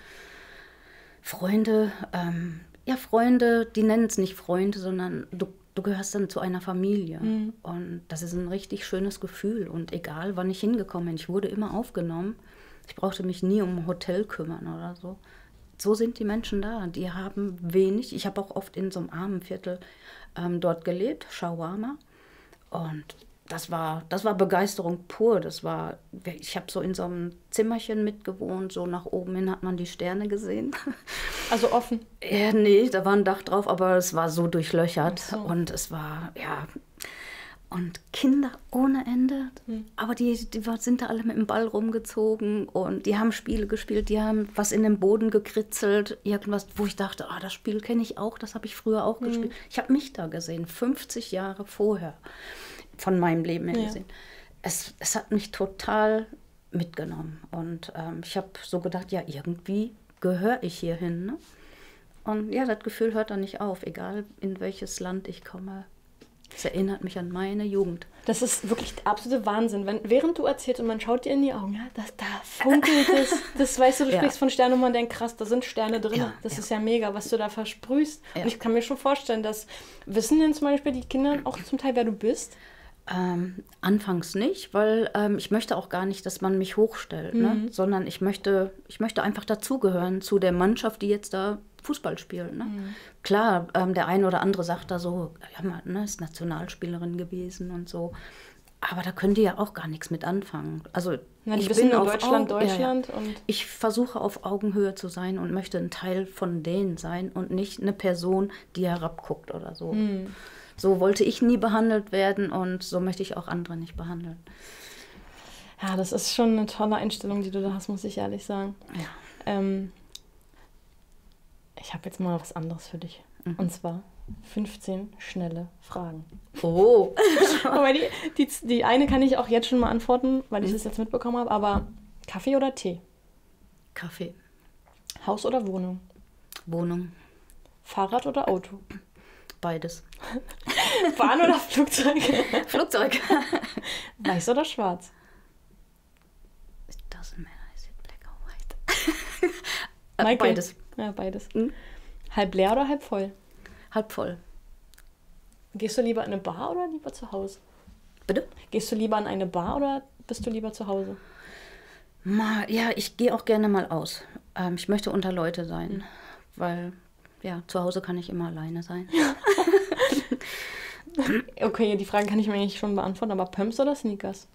Freunde, ähm, ja, Freunde, die nennen es nicht Freunde, sondern du Du gehörst dann zu einer Familie mhm. und das ist ein richtig schönes Gefühl und egal, wann ich hingekommen bin, ich wurde immer aufgenommen. Ich brauchte mich nie um ein Hotel kümmern oder so. So sind die Menschen da, die haben wenig. Ich habe auch oft in so einem Armenviertel ähm, dort gelebt, Shawarma, und das war, das war Begeisterung pur. Das war, ich habe so in so einem Zimmerchen mitgewohnt, so nach oben hin hat man die Sterne gesehen. Also offen? Ja, nee, da war ein Dach drauf, aber es war so durchlöchert. So. Und es war, ja, und Kinder ohne Ende. Hm. Aber die, die sind da alle mit dem Ball rumgezogen und die haben Spiele gespielt, die haben was in den Boden gekritzelt, irgendwas, wo ich dachte, ah, das Spiel kenne ich auch, das habe ich früher auch hm. gespielt. Ich habe mich da gesehen, fünfzig Jahre vorher. Von meinem Leben her gesehen. Ja. Es, es hat mich total mitgenommen. Und ähm, ich habe so gedacht, ja, irgendwie gehöre ich hier hin. Ne? Und ja, das Gefühl hört dann nicht auf, egal in welches Land ich komme. Es erinnert mich an meine Jugend. Das ist wirklich der absolute Wahnsinn. Wenn, während du erzählst und man schaut dir in die Augen, ja, das, da funkelt es. Das weißt du, du ja. sprichst von Sternen und man denkt, krass, da sind Sterne drin. Ja, das ja. ist ja mega, was du da versprühst. Ja. Und ich kann mir schon vorstellen, dass, wissen denn zum Beispiel die Kinder auch zum Teil, wer du bist? Ähm, anfangs nicht, weil ähm, ich möchte auch gar nicht, dass man mich hochstellt, mhm. ne? Sondern ich möchte, ich möchte einfach dazugehören zu der Mannschaft, die jetzt da Fußball spielt. Ne? Mhm. Klar, ähm, der eine oder andere sagt da so, ja, man ne, ist Nationalspielerin gewesen und so, aber da können die ja auch gar nichts mit anfangen. Also Na, ich bin auf Deutschland, Au- Deutschland ja, und ich versuche auf Augenhöhe zu sein und möchte ein Teil von denen sein und nicht eine Person, die herabguckt oder so. Mhm. So wollte ich nie behandelt werden und so möchte ich auch andere nicht behandeln. Ja, das ist schon eine tolle Einstellung, die du da hast, muss ich ehrlich sagen. Ja. Ähm, ich habe jetzt mal was anderes für dich. Mhm. Und zwar fünfzehn schnelle Fragen. Oh! Aber die, die, die eine kann ich auch jetzt schon mal antworten, weil ich mhm. das jetzt mitbekommen habe. Aber Kaffee oder Tee? Kaffee. Haus oder Wohnung? Wohnung. Fahrrad oder Auto? Beides. Bahn oder Flugzeug? Flugzeug. Weiß oder schwarz? It doesn't matter, is it black or white? Michael. Beides. Ja, beides. Hm? Halb leer oder halb voll? Halb voll. Gehst du lieber in eine Bar oder lieber zu Hause? Bitte? Gehst du lieber in eine Bar oder bist du lieber zu Hause? Mal, ja, ich gehe auch gerne mal aus. Ähm, ich möchte unter Leute sein, hm. weil... Ja, zu Hause kann ich immer alleine sein. Okay, die Frage kann ich mir eigentlich schon beantworten, aber Pumps oder Sneakers?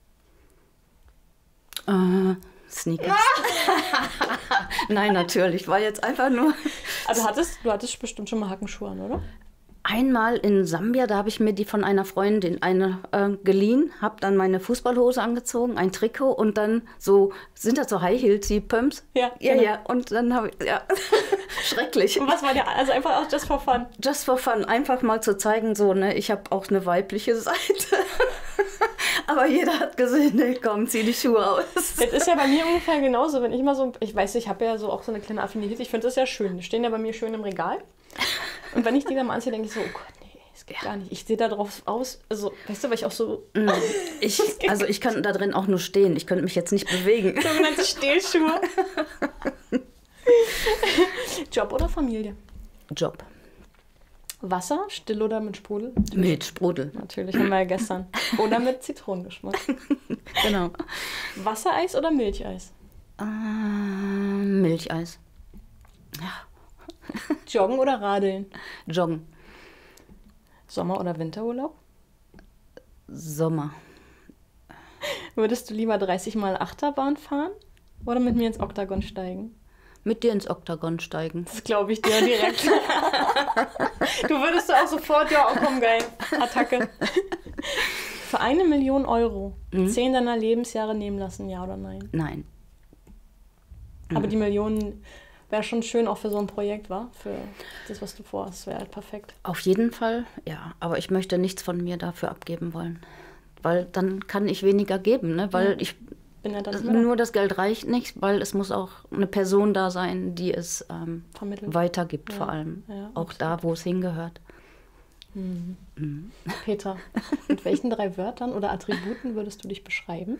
Äh, Sneakers. Nein, natürlich, war jetzt einfach nur... Also hattest, du hattest bestimmt schon mal Hackenschuhe an, oder? Einmal in Sambia, da habe ich mir die von einer Freundin eine äh, geliehen, habe dann meine Fußballhose angezogen, ein Trikot und dann so, sind das so High Heels, die Pumps? Ja, ja, genau. ja. Und dann habe ich, ja, schrecklich. Und was war der, also einfach auch just for fun? Just for fun, einfach mal zu zeigen, so, ne, ich habe auch eine weibliche Seite. Aber jeder hat gesehen, ne, komm, zieh die Schuhe aus. Das ist ja bei mir ungefähr genauso, wenn ich mal so, ich weiß, ich habe ja so auch so eine kleine Affinität, ich finde das ja schön, die stehen ja bei mir schön im Regal. Und wenn ich die dann mal anziehe, denke ich so, oh Gott, nee, das geht ja. gar nicht. Ich sehe da drauf aus, also, weißt du, weil ich auch so... Ich, also ich kann da drin auch nur stehen, ich könnte mich jetzt nicht bewegen. Sogenannte Stehlschuhe. Job oder Familie? Job. Wasser, still oder mit Sprudel? Mit Sprudel. Natürlich, haben wir ja gestern. Oder mit Zitronengeschmack. Genau. Wassereis oder Milcheis? Äh, Milcheis. Ja. Joggen oder Radeln? Joggen. Sommer- oder Winterurlaub? Sommer. Würdest du lieber dreißig Mal Achterbahn fahren oder mit mir ins Oktagon steigen? Mit dir ins Oktagon steigen. Das glaube ich dir direkt. Du würdest auch sofort, ja, oh komm, geil, Attacke. Für eine Million Euro mhm. zehn deiner Lebensjahre nehmen lassen, ja oder nein? Nein. Aber mhm. die Millionen wäre schon schön auch für so ein Projekt, wa? Für das, was du vorhast, wäre halt perfekt. Auf jeden Fall, ja. Aber ich möchte nichts von mir dafür abgeben wollen. Weil dann kann ich weniger geben, ne? Weil ja. ich bin ja dann nur das Geld reicht nicht, weil es muss auch eine Person da sein, die es ähm, weitergibt, ja. vor allem. Ja, auch absolut. Da, wo es hingehört. Mhm. Mhm. Petra, mit welchen drei Wörtern oder Attributen würdest du dich beschreiben?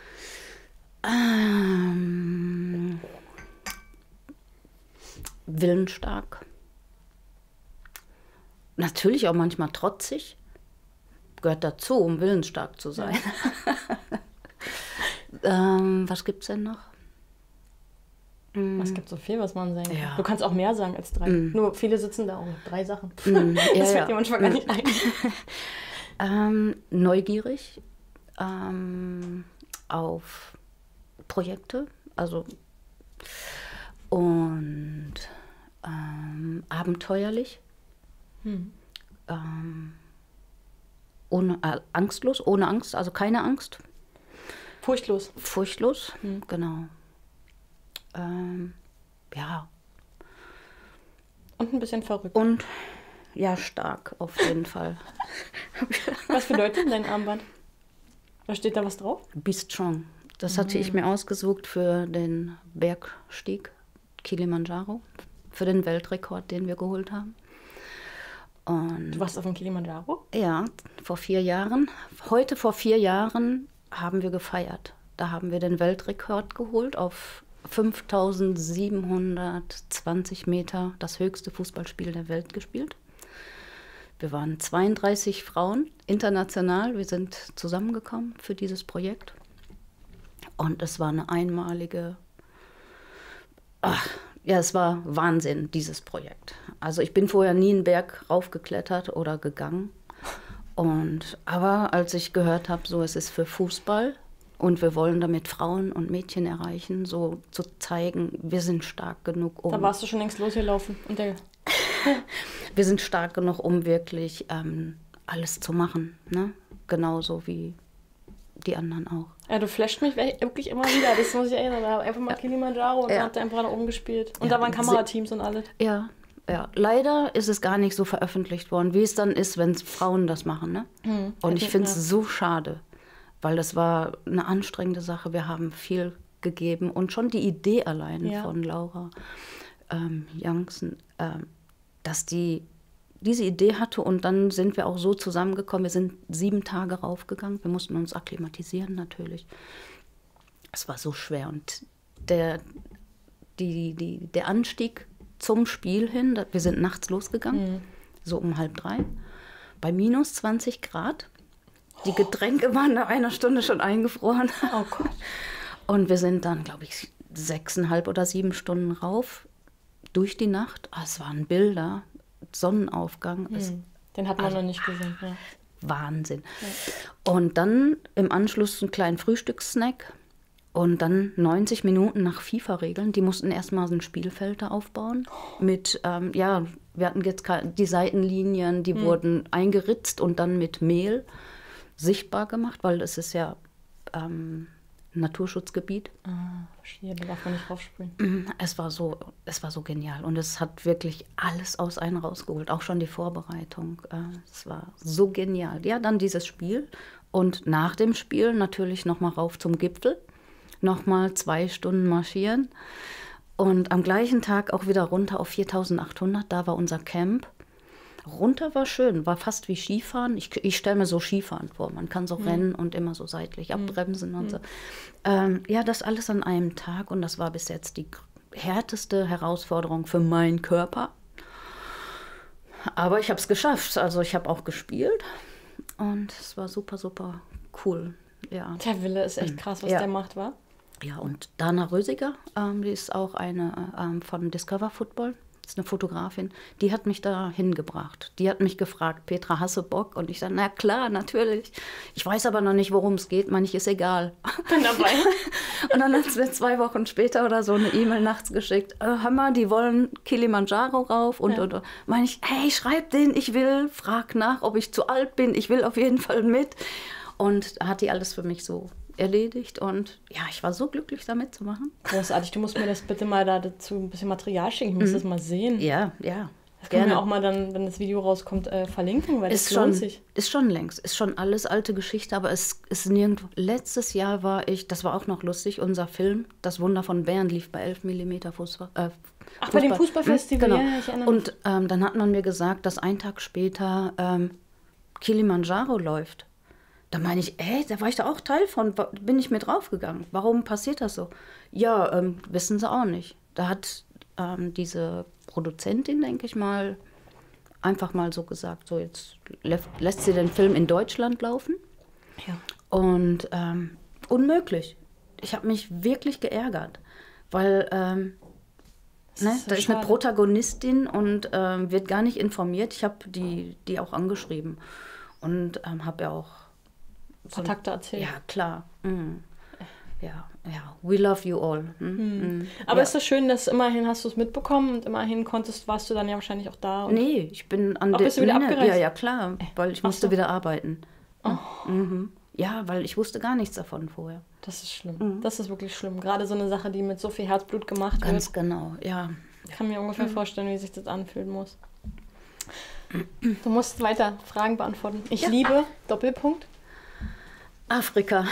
Ähm, willensstark. Natürlich auch manchmal trotzig. Gehört dazu, um willensstark zu sein. Ja. ähm, was gibt's denn noch? Es gibt so viel, was man sagen kann. Ja. Du kannst auch mehr sagen als drei. Mm. Nur viele sitzen da auch mit drei Sachen. Mm. Ja, das fällt ja. dir manchmal gar nicht ein. ähm, neugierig ähm, auf Projekte, also und ähm, abenteuerlich. Hm. Ähm, ohne äh, angstlos, ohne Angst, also keine Angst. Furchtlos. Furchtlos, hm. genau. Ähm, ja. Und ein bisschen verrückt. Und ja, stark, auf jeden Fall. Was bedeutet dein Armband? Da steht da was drauf? Be strong. Das hatte mhm. ich mir ausgesucht für den Bergstieg Kilimanjaro, für den Weltrekord, den wir geholt haben. Und du warst auf dem Kilimanjaro? Ja, vor vier Jahren. Heute vor vier Jahren haben wir gefeiert. Da haben wir den Weltrekord geholt auf fünftausendsiebenhundertzwanzig Meter, das höchste Fußballspiel der Welt gespielt. Wir waren zweiunddreißig Frauen international. Wir sind zusammengekommen für dieses Projekt. Und es war eine einmalige, ach, ja, es war Wahnsinn, dieses Projekt. Also ich bin vorher nie einen Berg raufgeklettert oder gegangen. Und, aber als ich gehört habe, so es ist für Fußball und wir wollen damit Frauen und Mädchen erreichen, so zu zeigen, wir sind stark genug, um... Da warst du schon längst losgelaufen. Und der wir sind stark genug, um wirklich ähm, alles zu machen. Ne? Genauso wie die anderen auch. Ja, du flasht mich wirklich immer wieder, das muss ich erinnern. Da einfach mal ja. Kilimanjaro und ja. dann habt ihr einfach nach oben gespielt. Und ja. da waren Kamerateams und alles. Ja, ja. Leider ist es gar nicht so veröffentlicht worden, wie es dann ist, wenn Frauen das machen. Ne? Hm. Und ich finde es ja. so schade, weil das war eine anstrengende Sache. Wir haben viel gegeben und schon die Idee allein ja. von Laura ähm, Jansen, ähm, dass die diese Idee hatte und dann sind wir auch so zusammengekommen. Wir sind sieben Tage raufgegangen. Wir mussten uns akklimatisieren natürlich. Es war so schwer und der, die, die, der Anstieg zum Spiel hin, wir sind nachts losgegangen, mhm. so um halb drei, bei minus zwanzig Grad. Die Getränke waren nach einer Stunde schon eingefroren. Oh Gott. Und wir sind dann, glaube ich, sechseinhalb oder sieben Stunden rauf durch die Nacht. Oh, es waren Bilder. Sonnenaufgang. Hm. Den hat man also, noch nicht gesehen. Ja. Wahnsinn. Ja. Und dann im Anschluss einen kleinen Frühstückssnack und dann neunzig Minuten nach FIFA-Regeln. Die mussten erstmal so ein Spielfeld da aufbauen. Oh. Mit, ähm, ja, wir hatten jetzt die Seitenlinien, die hm. wurden eingeritzt und dann mit Mehl sichtbar gemacht, weil es ist ja ähm, Naturschutzgebiet. Ah, verstehe, da darf man nicht raufspringen. Es war so, es war so genial und es hat wirklich alles aus einem rausgeholt, auch schon die Vorbereitung. Es war so genial. Ja, dann dieses Spiel und nach dem Spiel natürlich nochmal rauf zum Gipfel, nochmal zwei Stunden marschieren und am gleichen Tag auch wieder runter auf viertausendachthundert, da war unser Camp. Runter war schön, war fast wie Skifahren. Ich, ich stelle mir so Skifahren vor. Man kann so mhm. rennen und immer so seitlich abbremsen mhm. und so. Ähm, ja, das alles an einem Tag und das war bis jetzt die härteste Herausforderung für meinen Körper. Aber ich habe es geschafft. Also ich habe auch gespielt und es war super, super cool. Ja. Der Wille ist echt krass, was ja. der macht, wa? Ja, und Dana Rösiger, ähm, die ist auch eine ähm, von Discover Football. das ist eine Fotografin, die hat mich da hingebracht. Die hat mich gefragt, Petra, hast du Bock? Und ich sage, na klar, natürlich. Ich weiß aber noch nicht, worum es geht. Meine ich, ist egal. Bin dabei. Und dann hat es mir zwei Wochen später oder so eine E-Mail nachts geschickt. Äh, hör mal, die wollen Kilimanjaro rauf. Und, ja. und, und. Meine ich, hey, schreib den, ich will. Frag nach, ob ich zu alt bin. Ich will auf jeden Fall mit. Und da hat die alles für mich so erledigt. Und ja, ich war so glücklich, da mitzumachen. Großartig. Du musst mir das bitte mal da dazu ein bisschen Material schicken. Ich muss mhm. das mal sehen. Ja, ja. Das können wir auch mal dann, wenn das Video rauskommt, äh, verlinken, weil ist das lohnt schon, sich. Ist schon längst. Ist schon alles alte Geschichte, aber es ist nirgendwo. Letztes Jahr war ich, das war auch noch lustig, unser Film, Das Wunder von Bern, lief bei elf Millimeter Fußball. Äh, Ach, Fußball. Bei dem Fußballfestival, hm, genau. ja, ich erinnere mich. Und ähm, dann hat man mir gesagt, dass ein Tag später ähm, Kilimanjaro läuft. Da meine ich, ey, da war ich da auch Teil von, bin ich mit draufgegangen. Warum passiert das so? Ja, ähm, wissen sie auch nicht. Da hat ähm, diese Produzentin, denke ich mal, einfach mal so gesagt, so jetzt lä lässt sie den Film in Deutschland laufen. Ja. Und ähm, unmöglich. Ich habe mich wirklich geärgert, weil ähm, ne, ist so da ist schade. eine Protagonistin und ähm, wird gar nicht informiert. Ich habe die, die auch angeschrieben und ähm, habe ja auch so, Kontakte erzählt. Ja, klar. Mhm. Ja, ja, we love you all. Hm? Hm. Mhm. Aber ja. ist das schön, dass immerhin hast du es mitbekommen und immerhin konntest, warst du dann ja wahrscheinlich auch da. Und nee, ich bin an der... der... Bist du wieder nee, abgereist? Ja, ja, klar, weil ich musste so. wieder arbeiten. Oh. Mhm. Ja, weil ich wusste gar nichts davon vorher. Das ist schlimm. Mhm. Das ist wirklich schlimm. Gerade so eine Sache, die mit so viel Herzblut gemacht Ganz wird. genau, ja. Ich kann mir ungefähr mhm. vorstellen, wie sich das anfühlen muss. Du musst weiter Fragen beantworten. Ich ja. liebe, Doppelpunkt. Afrika.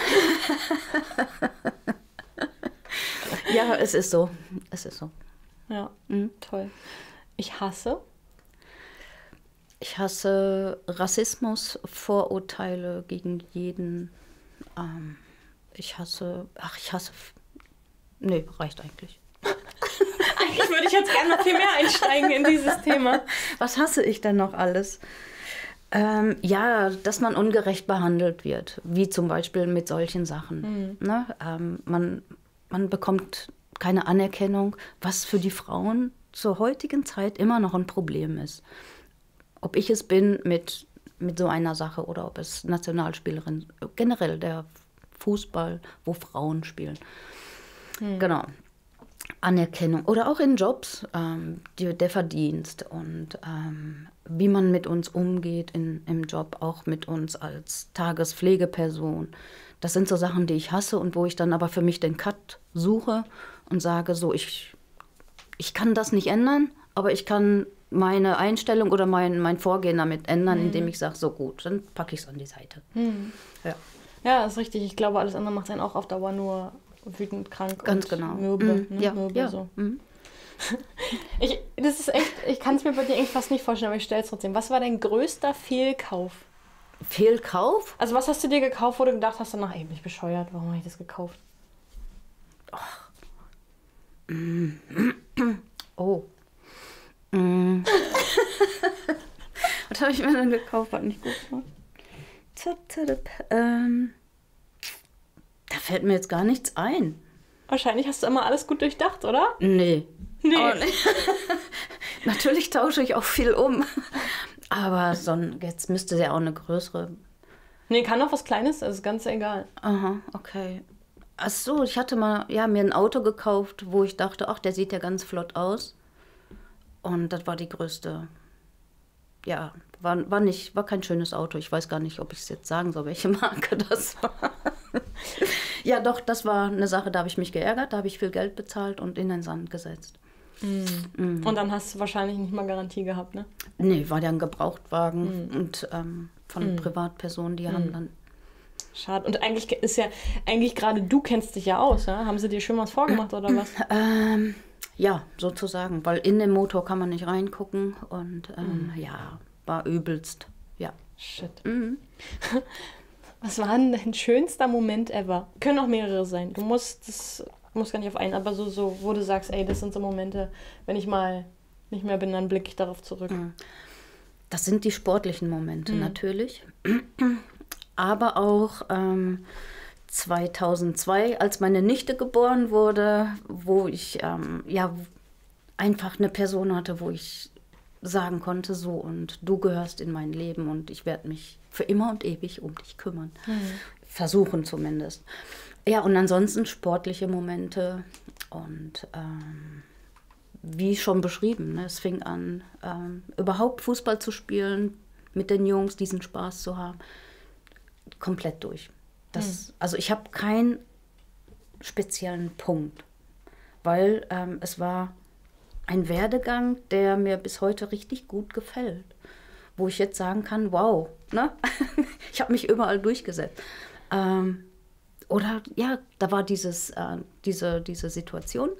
Ja, es ist so. Es ist so. Ja, mhm. toll. Ich hasse? Ich hasse Rassismus, Vorurteile gegen jeden. Ähm, ich hasse, ach, ich hasse, nee, reicht eigentlich. Eigentlich würde ich jetzt gerne noch viel mehr einsteigen in dieses Thema. Was hasse ich denn noch alles? Ähm, ja, dass man ungerecht behandelt wird, wie zum Beispiel mit solchen Sachen. Mhm. Ne? Ähm, man, man bekommt keine Anerkennung, was für die Frauen zur heutigen Zeit immer noch ein Problem ist. Ob ich es bin mit, mit so einer Sache oder ob es Nationalspielerin, generell der Fußball, wo Frauen spielen. Mhm. Genau. Anerkennung oder auch in Jobs, ähm, die, der Verdienst und ähm, wie man mit uns umgeht in, im Job, auch mit uns als Tagespflegeperson. Das sind so Sachen, die ich hasse und wo ich dann aber für mich den Cut suche und sage, so, ich, ich kann das nicht ändern, aber ich kann meine Einstellung oder mein, mein Vorgehen damit ändern, mhm. indem ich sage, so gut, dann packe ich es an die Seite. Mhm. Ja. Ja, ist richtig. Ich glaube, alles andere macht einen auch auf Dauer nur wütend, krank Ganz und genau. mürbe. Mhm. Ne? Ja, mürbe ja. So. Mhm. Ich, das ist echt, ich kann es mir bei dir eigentlich fast nicht vorstellen, aber ich stelle es trotzdem. Was war dein größter Fehlkauf? Fehlkauf? Also was hast du dir gekauft, wo du gedacht hast, danach, ey, bin ich bescheuert, warum habe ich das gekauft? Oh. Oh. Mm. Was habe ich mir dann gekauft, was nicht gut war? Ähm, da fällt mir jetzt gar nichts ein. Wahrscheinlich hast du immer alles gut durchdacht, oder? Nee. Nee. Oh, nee. Natürlich tausche ich auch viel um. Aber so ein, jetzt müsste ja auch eine größere... Nee, kann auch was Kleines, also ist ganz egal. Aha, okay. Ach so, ich hatte mal ja, mir ein Auto gekauft, wo ich dachte, ach, der sieht ja ganz flott aus. Und das war die größte... Ja, war, war, nicht, war kein schönes Auto. Ich weiß gar nicht, ob ich es jetzt sagen soll, welche Marke das war. Ja, doch, das war eine Sache, da habe ich mich geärgert, da habe ich viel Geld bezahlt und in den Sand gesetzt. Mm. Mm. Und dann hast du wahrscheinlich nicht mal Garantie gehabt, ne? Nee, war ja ein Gebrauchtwagen mm. und ähm, von mm. Privatpersonen, die mm. haben dann... Schade. Und eigentlich ist ja, eigentlich gerade du kennst dich ja aus, ja? Haben sie dir schon was vorgemacht oder was? Ähm... Ja, sozusagen, weil in den Motor kann man nicht reingucken und ähm, mhm. ja, war übelst, ja. Shit. Mhm. Was war denn dein schönster Moment ever? Können auch mehrere sein. Du musst, das muss gar nicht auf einen, aber so, so, wo du sagst, ey, das sind so Momente, wenn ich mal nicht mehr bin, dann blicke ich darauf zurück. Das sind die sportlichen Momente mhm. natürlich, aber auch... Ähm, zweitausendzwei, als meine Nichte geboren wurde, wo ich, ähm, ja, einfach eine Person hatte, wo ich sagen konnte, so, und du gehörst in mein Leben und ich werde mich für immer und ewig um dich kümmern. Mhm. Versuchen zumindest. Ja, und ansonsten sportliche Momente und ähm, wie schon beschrieben, ne, es fing an, ähm, überhaupt Fußball zu spielen, mit den Jungs diesen Spaß zu haben, komplett durch. Das, mhm. Also ich habe keinen speziellen Punkt, weil ähm, es war ein Werdegang, der mir bis heute richtig gut gefällt, wo ich jetzt sagen kann, wow, ne? Ich habe mich überall durchgesetzt. Ähm, oder ja, da war dieses, äh, diese, diese Situation,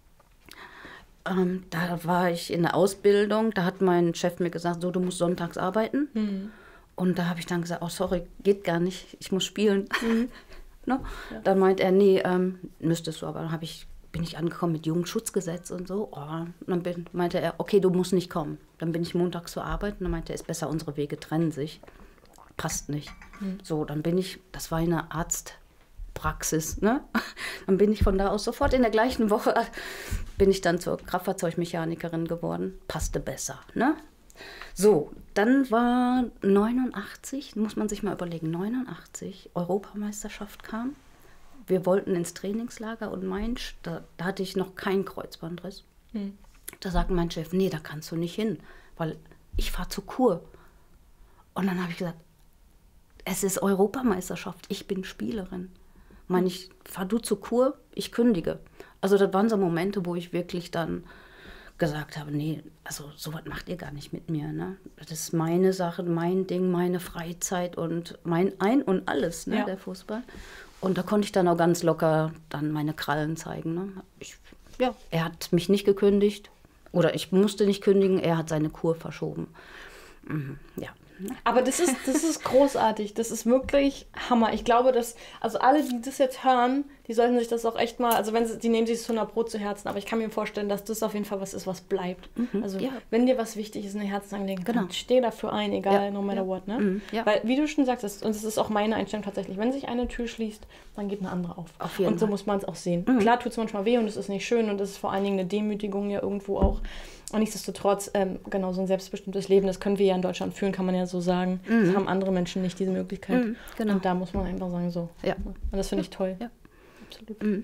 ähm, da war ich in der Ausbildung, da hat mein Chef mir gesagt, so, du musst sonntags arbeiten. Mhm. Und da habe ich dann gesagt, oh sorry, geht gar nicht, ich muss spielen. Mhm. No? Ja. Dann meint er, nee, ähm, müsstest du, aber dann habe ich bin ich angekommen mit Jugendschutzgesetz und so. Oh, und dann bin, meinte er, okay, du musst nicht kommen. Dann bin ich montags zur Arbeit und dann meinte er, ist besser, unsere Wege trennen sich. Passt nicht. Mhm. So, dann bin ich, das war eine Arztpraxis, ne? Dann bin ich von da aus sofort in der gleichen Woche, bin ich dann zur Kraftfahrzeugmechanikerin geworden. Passte besser, ne? So, dann war neunundachtzig, muss man sich mal überlegen, neunundachtzig, Europameisterschaft kam. Wir wollten ins Trainingslager und mein, da, da hatte ich noch keinen Kreuzbandriss. Hm. Da sagt mein Chef, nee, da kannst du nicht hin, weil ich fahre zur Kur. Und dann habe ich gesagt, es ist Europameisterschaft, ich bin Spielerin. Meine ich, fahr du zur Kur, ich kündige. Also das waren so Momente, wo ich wirklich dann gesagt habe, nee, also sowas macht ihr gar nicht mit mir. Ne? Das ist meine Sache, mein Ding, meine Freizeit und mein Ein und Alles, ne, ja. Der Fußball. Und da konnte ich dann auch ganz locker dann meine Krallen zeigen. Ne? Ich, ja, er hat mich nicht gekündigt oder ich musste nicht kündigen, er hat seine Kur verschoben. Mhm, ja. Aber das ist, das ist großartig, das ist wirklich Hammer. Ich glaube, dass, also alle, die das jetzt hören, die sollten sich das auch echt mal, also wenn sie, die nehmen sich das hundert Pro zu Herzen, aber ich kann mir vorstellen, dass das auf jeden Fall was ist, was bleibt. Mhm, also ja. Wenn dir was wichtig ist, eine Herzensangelegenheit, genau. Dann steh dafür ein, egal, ja, no matter ja. what. Ne? Mhm, ja. Weil, wie du schon sagst, das, und das ist auch meine Einstellung tatsächlich, wenn sich eine Tür schließt, dann geht eine andere auf. auf jeden und so Fall. Muss man es auch sehen. Mhm. Klar tut es manchmal weh und es ist nicht schön und es ist vor allen Dingen eine Demütigung ja irgendwo auch. Und nichtsdestotrotz, ähm, genau, so ein selbstbestimmtes Leben, das können wir ja in Deutschland führen, kann man ja so sagen. Mhm. Das haben andere Menschen nicht, diese Möglichkeit. Mhm, genau. Und da muss man einfach sagen, so. Ja. Und das finde ich toll. Ja. Absolut. Mhm.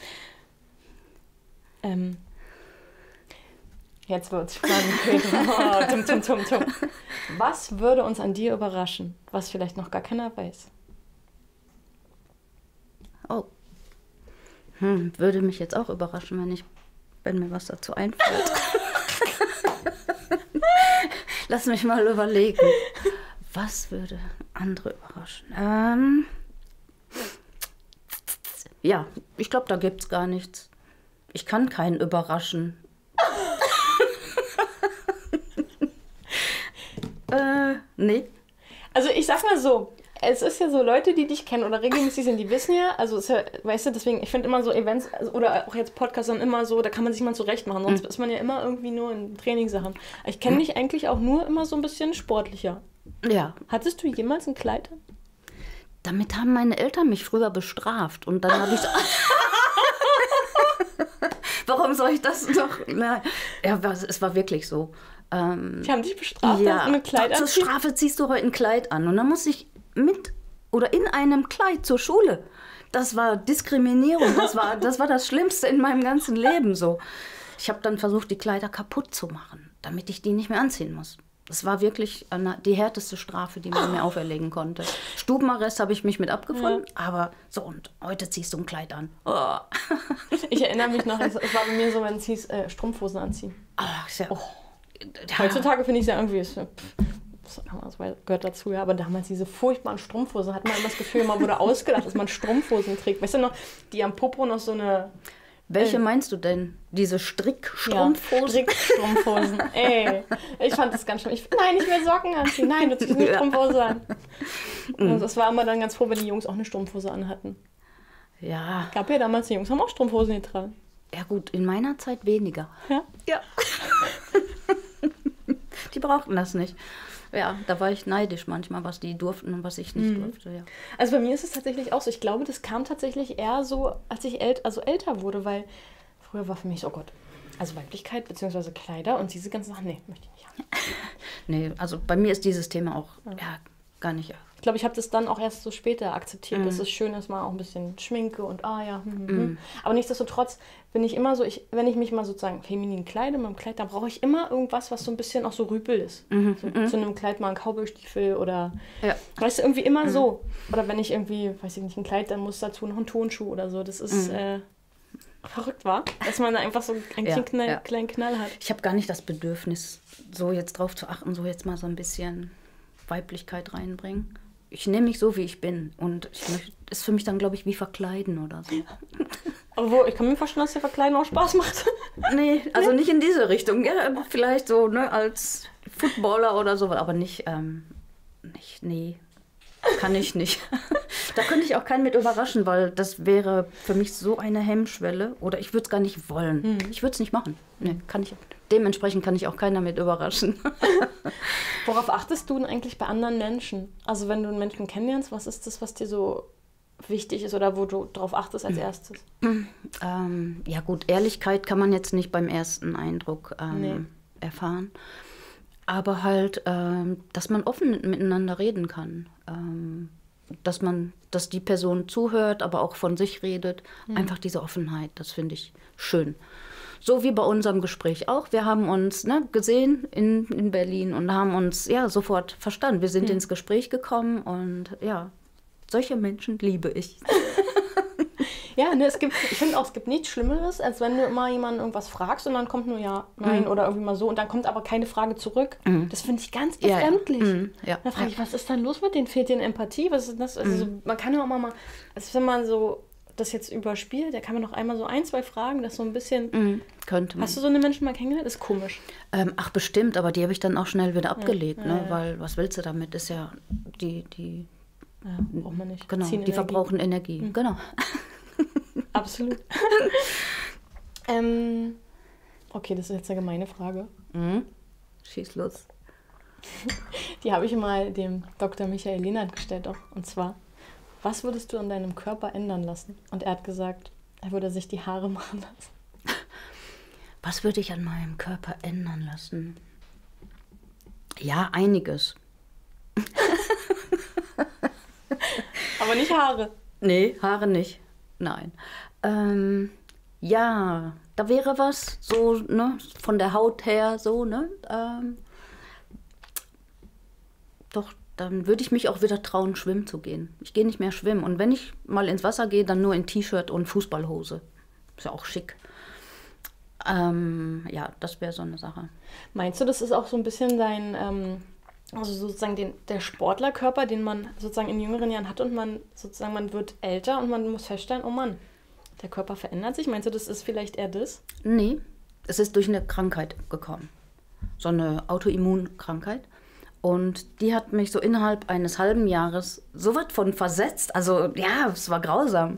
ähm, jetzt wird's spannend. Oh, tum, tum, tum, tum. Was würde uns an dir überraschen, was vielleicht noch gar keiner weiß? Oh. Hm, würde mich jetzt auch überraschen, wenn ich, wenn mir was dazu einfällt. Lass mich mal überlegen. Was würde andere überraschen? Ähm, ja, ich glaube, da gibt es gar nichts. Ich kann keinen überraschen. äh, nee. Also ich sag mal so, es ist ja so, Leute, die dich kennen oder regelmäßig sind, die wissen ja, also ist ja, weißt du, deswegen, ich finde immer so Events oder auch jetzt Podcasts dann immer so, da kann man sich mal zurecht machen, sonst mhm. ist man ja immer irgendwie nur in Trainingssachen. Ich kenne dich eigentlich auch nur immer so ein bisschen sportlicher. Ja. Hattest du jemals ein Kleid an? Damit haben meine Eltern mich früher bestraft und dann habe ich... Warum soll ich das noch... Nein. Ja, es war wirklich so. Ähm, die haben dich bestraft, ja, dass du ein Kleid zur anziehst? Strafe ziehst du heute ein Kleid an und dann muss ich mit oder in einem Kleid zur Schule. Das war Diskriminierung, das war das, war das Schlimmste in meinem ganzen Leben so. Ich habe dann versucht, die Kleider kaputt zu machen, damit ich die nicht mehr anziehen muss. Das war wirklich eine, die härteste Strafe, die man mir auferlegen konnte. Stubenarrest habe ich mich mit abgefunden, ja. Aber so, und heute ziehst du ein Kleid an. Oh. Ich erinnere mich noch, es war bei mir so, wenn es hieß, äh, Strumpfhosen anziehen. Ach, ja. Oh. Ja. Heutzutage finde ich es ja irgendwie, pff, das gehört dazu, ja, aber damals diese furchtbaren Strumpfhosen, hat man immer das Gefühl, man wurde ausgelacht, dass man Strumpfhosen trägt. Weißt du noch, die am Popo noch so eine... Welche äh, meinst du denn? Diese Strickstrumpfhosen? Ja, Strickstrumpfhosen. Ey, ich fand das ganz schlimm. Ich, nein, nicht mehr Socken anziehen. Nein, du ziehst nur Strumpfhose an. Und das war immer dann ganz froh, wenn die Jungs auch eine Strumpfhose anhatten. Ja. Gab ja damals, die Jungs haben auch Strumpfhosen getragen. Ja gut, in meiner Zeit weniger. Ja? Ja. Die brauchten das nicht. Ja, da war ich neidisch manchmal, was die durften und was ich nicht mhm. durfte. Ja. Also bei mir ist es tatsächlich auch so. Ich glaube, das kam tatsächlich eher so, als ich ält- also älter wurde, weil früher war für mich so, oh Gott, Also Weiblichkeit bzw. Kleider und diese ganzen Sachen, nee, möchte ich nicht haben. Nee, also bei mir ist dieses Thema auch ja. Ja, gar nicht. Ich glaube, ich habe das dann auch erst so später akzeptiert, mm. dass es schön ist, mal auch ein bisschen Schminke und ah ja. Hm, hm. Mm. Aber nichtsdestotrotz bin ich immer so, ich, wenn ich mich mal sozusagen feminin kleide mit dem Kleid, dann brauche ich immer irgendwas, was so ein bisschen auch so Rüpel ist. Mm. So, mm. Zu einem Kleid mal ein Cowboystiefel oder, ja. weißt du, irgendwie immer mm. so. Oder wenn ich irgendwie, weiß ich nicht, ein Kleid, dann muss dazu noch ein Tonschuh oder so. Das ist mm. äh, verrückt, war, dass man da einfach so einen ja, Knall, ja. kleinen Knall hat. Ich habe gar nicht das Bedürfnis, so jetzt drauf zu achten, so jetzt mal so ein bisschen Weiblichkeit reinbringen. Ich nehme mich so, wie ich bin. Und ich möchte, ist für mich dann, glaube ich, wie Verkleiden oder so. Aber wo, ich kann mir vorstellen, dass dir Verkleiden auch Spaß macht. Nee, also nicht in diese Richtung. Ja, vielleicht so, ne, als Footballer oder so, aber nicht, ähm, nicht, nee, kann ich nicht. Da könnte ich auch keinen mit überraschen, weil das wäre für mich so eine Hemmschwelle. Oder ich würde es gar nicht wollen. Hm. Ich würde es nicht machen. Nee, kann ich. Dementsprechend kann ich auch keiner mit überraschen. Worauf achtest du denn eigentlich bei anderen Menschen? Also wenn du einen Menschen kennenlernst, was ist das, was dir so wichtig ist oder wo du darauf achtest als erstes? Ähm, ja gut, Ehrlichkeit kann man jetzt nicht beim ersten Eindruck ähm, nee. erfahren. Aber halt, ähm, dass man offen miteinander reden kann. Ähm, dass man, dass die Person zuhört, aber auch von sich redet. Mhm. Einfach diese Offenheit, das finde ich schön. So wie bei unserem Gespräch auch. Wir haben uns ne, gesehen in, in Berlin und haben uns ja sofort verstanden. Wir sind mhm. ins Gespräch gekommen und ja, solche Menschen liebe ich. Ja, ne, es gibt, ich finde auch, es gibt nichts Schlimmeres, als wenn du immer jemanden irgendwas fragst und dann kommt nur ja, nein mhm. oder irgendwie mal so und dann kommt aber keine Frage zurück. Mhm. Das finde ich ganz befremdlich. Ja, ja. Mhm. Ja. Da frage ich, was ist denn los mit denen? Fehlt denen Empathie? Was ist das? Also, mhm. so, man kann ja auch mal, also wenn man so das jetzt überspielt, da kann man noch einmal so ein, zwei Fragen, das so ein bisschen... Mhm. Könnte man. Hast du so eine Menschen mal kennengelernt? Das ist komisch. Ähm, ach, bestimmt, aber die habe ich dann auch schnell wieder abgelegt, ja, ne? Ja. Weil was willst du damit? Ist ja die... die ja, braucht man nicht. Genau, Ziehen die Energie. Verbrauchen Energie. Mhm. Genau. Absolut. ähm, okay, das ist jetzt eine gemeine Frage. Mhm. Schieß los. Die habe ich mal dem Doktor Michael Lehnert gestellt. Auch. Und zwar, was würdest du an deinem Körper ändern lassen? Und er hat gesagt, er würde sich die Haare machen lassen. Was würde ich an meinem Körper ändern lassen? Ja, einiges. Aber nicht Haare. Nee, Haare nicht. Nein. Ähm, ja, da wäre was, so, ne, von der Haut her, so, ne, ähm, doch, dann würde ich mich auch wieder trauen, schwimmen zu gehen. Ich gehe nicht mehr schwimmen und wenn ich mal ins Wasser gehe, dann nur in T-Shirt und Fußballhose. Ist ja auch schick. Ähm, ja, das wäre so eine Sache. Meinst du, das ist auch so ein bisschen dein... Ähm Also sozusagen den, der Sportlerkörper, den man sozusagen in jüngeren Jahren hat und man sozusagen, man wird älter und man muss feststellen, oh Mann, der Körper verändert sich. Meinst du, das ist vielleicht eher das? Nee, es ist durch eine Krankheit gekommen. So eine Autoimmunkrankheit. Und die hat mich so innerhalb eines halben Jahres so was von versetzt. Also ja, es war grausam.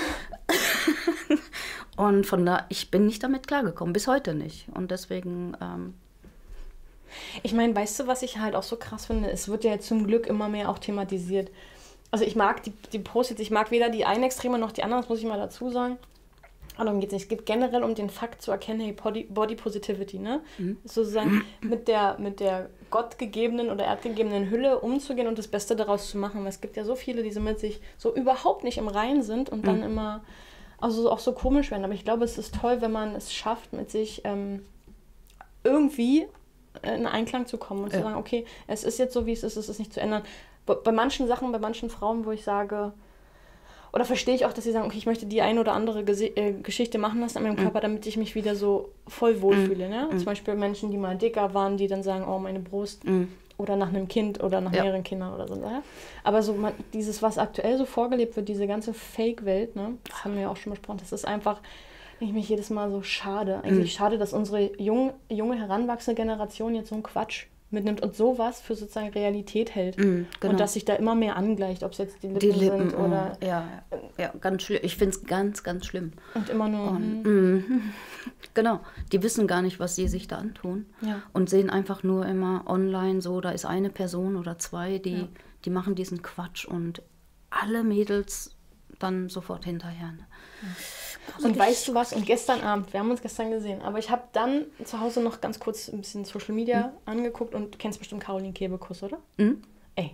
Und von da, ich bin nicht damit klargekommen, bis heute nicht. Und deswegen... Ähm, Ich meine, weißt du, was ich halt auch so krass finde? Es wird ja zum Glück immer mehr auch thematisiert. Also ich mag die, die Posts jetzt, ich mag weder die einen Extreme noch die anderen, das muss ich mal dazu sagen. Aber darum geht es nicht. Es geht generell um den Fakt zu erkennen, hey, Body, Body Positivity, ne? Mhm. Sozusagen mit der, mit der gottgegebenen oder erdgegebenen Hülle umzugehen und das Beste daraus zu machen. Weil es gibt ja so viele, die so mit sich so überhaupt nicht im Reinen sind und dann mhm. immer also auch so komisch werden. Aber ich glaube, es ist toll, wenn man es schafft, mit sich ähm, irgendwie in Einklang zu kommen und ja. zu sagen, okay, es ist jetzt so, wie es ist, es ist nicht zu ändern. Bei manchen Sachen, bei manchen Frauen, wo ich sage, oder verstehe ich auch, dass sie sagen, okay, ich möchte die eine oder andere Gesi- äh, Geschichte machen lassen an meinem Körper, damit ich mich wieder so voll wohlfühle. Mm. Ne? Mm. Zum Beispiel Menschen, die mal dicker waren, die dann sagen, oh, meine Brust. Mm. Oder nach einem Kind oder nach ja. mehreren Kindern oder so. Ja? Aber so man, dieses, was aktuell so vorgelebt wird, diese ganze Fake-Welt, ne? Das haben wir ja auch schon besprochen, das ist einfach... Ich mich jedes Mal so schade. Eigentlich mhm. schade, dass unsere jung, junge, heranwachsende Generation jetzt so einen Quatsch mitnimmt und sowas für sozusagen Realität hält. Mhm, genau. Und dass sich da immer mehr angleicht, ob es jetzt die Lippen, die Lippen sind oder... Oh, ja, ja, ganz schlimm. Ich finde es ganz, ganz schlimm. Und immer nur... Und, mm, genau. Die wissen gar nicht, was sie sich da antun. Ja. Und sehen einfach nur immer online so, da ist eine Person oder zwei, die, ja. die machen diesen Quatsch und alle Mädels... dann sofort hinterher. Ne? Ja. Und weißt du was? Und gestern Abend, wir haben uns gestern gesehen, aber ich habe dann zu Hause noch ganz kurz ein bisschen Social Media mhm. angeguckt und du kennst bestimmt Caroline Kebekus, oder? Mhm. Ey,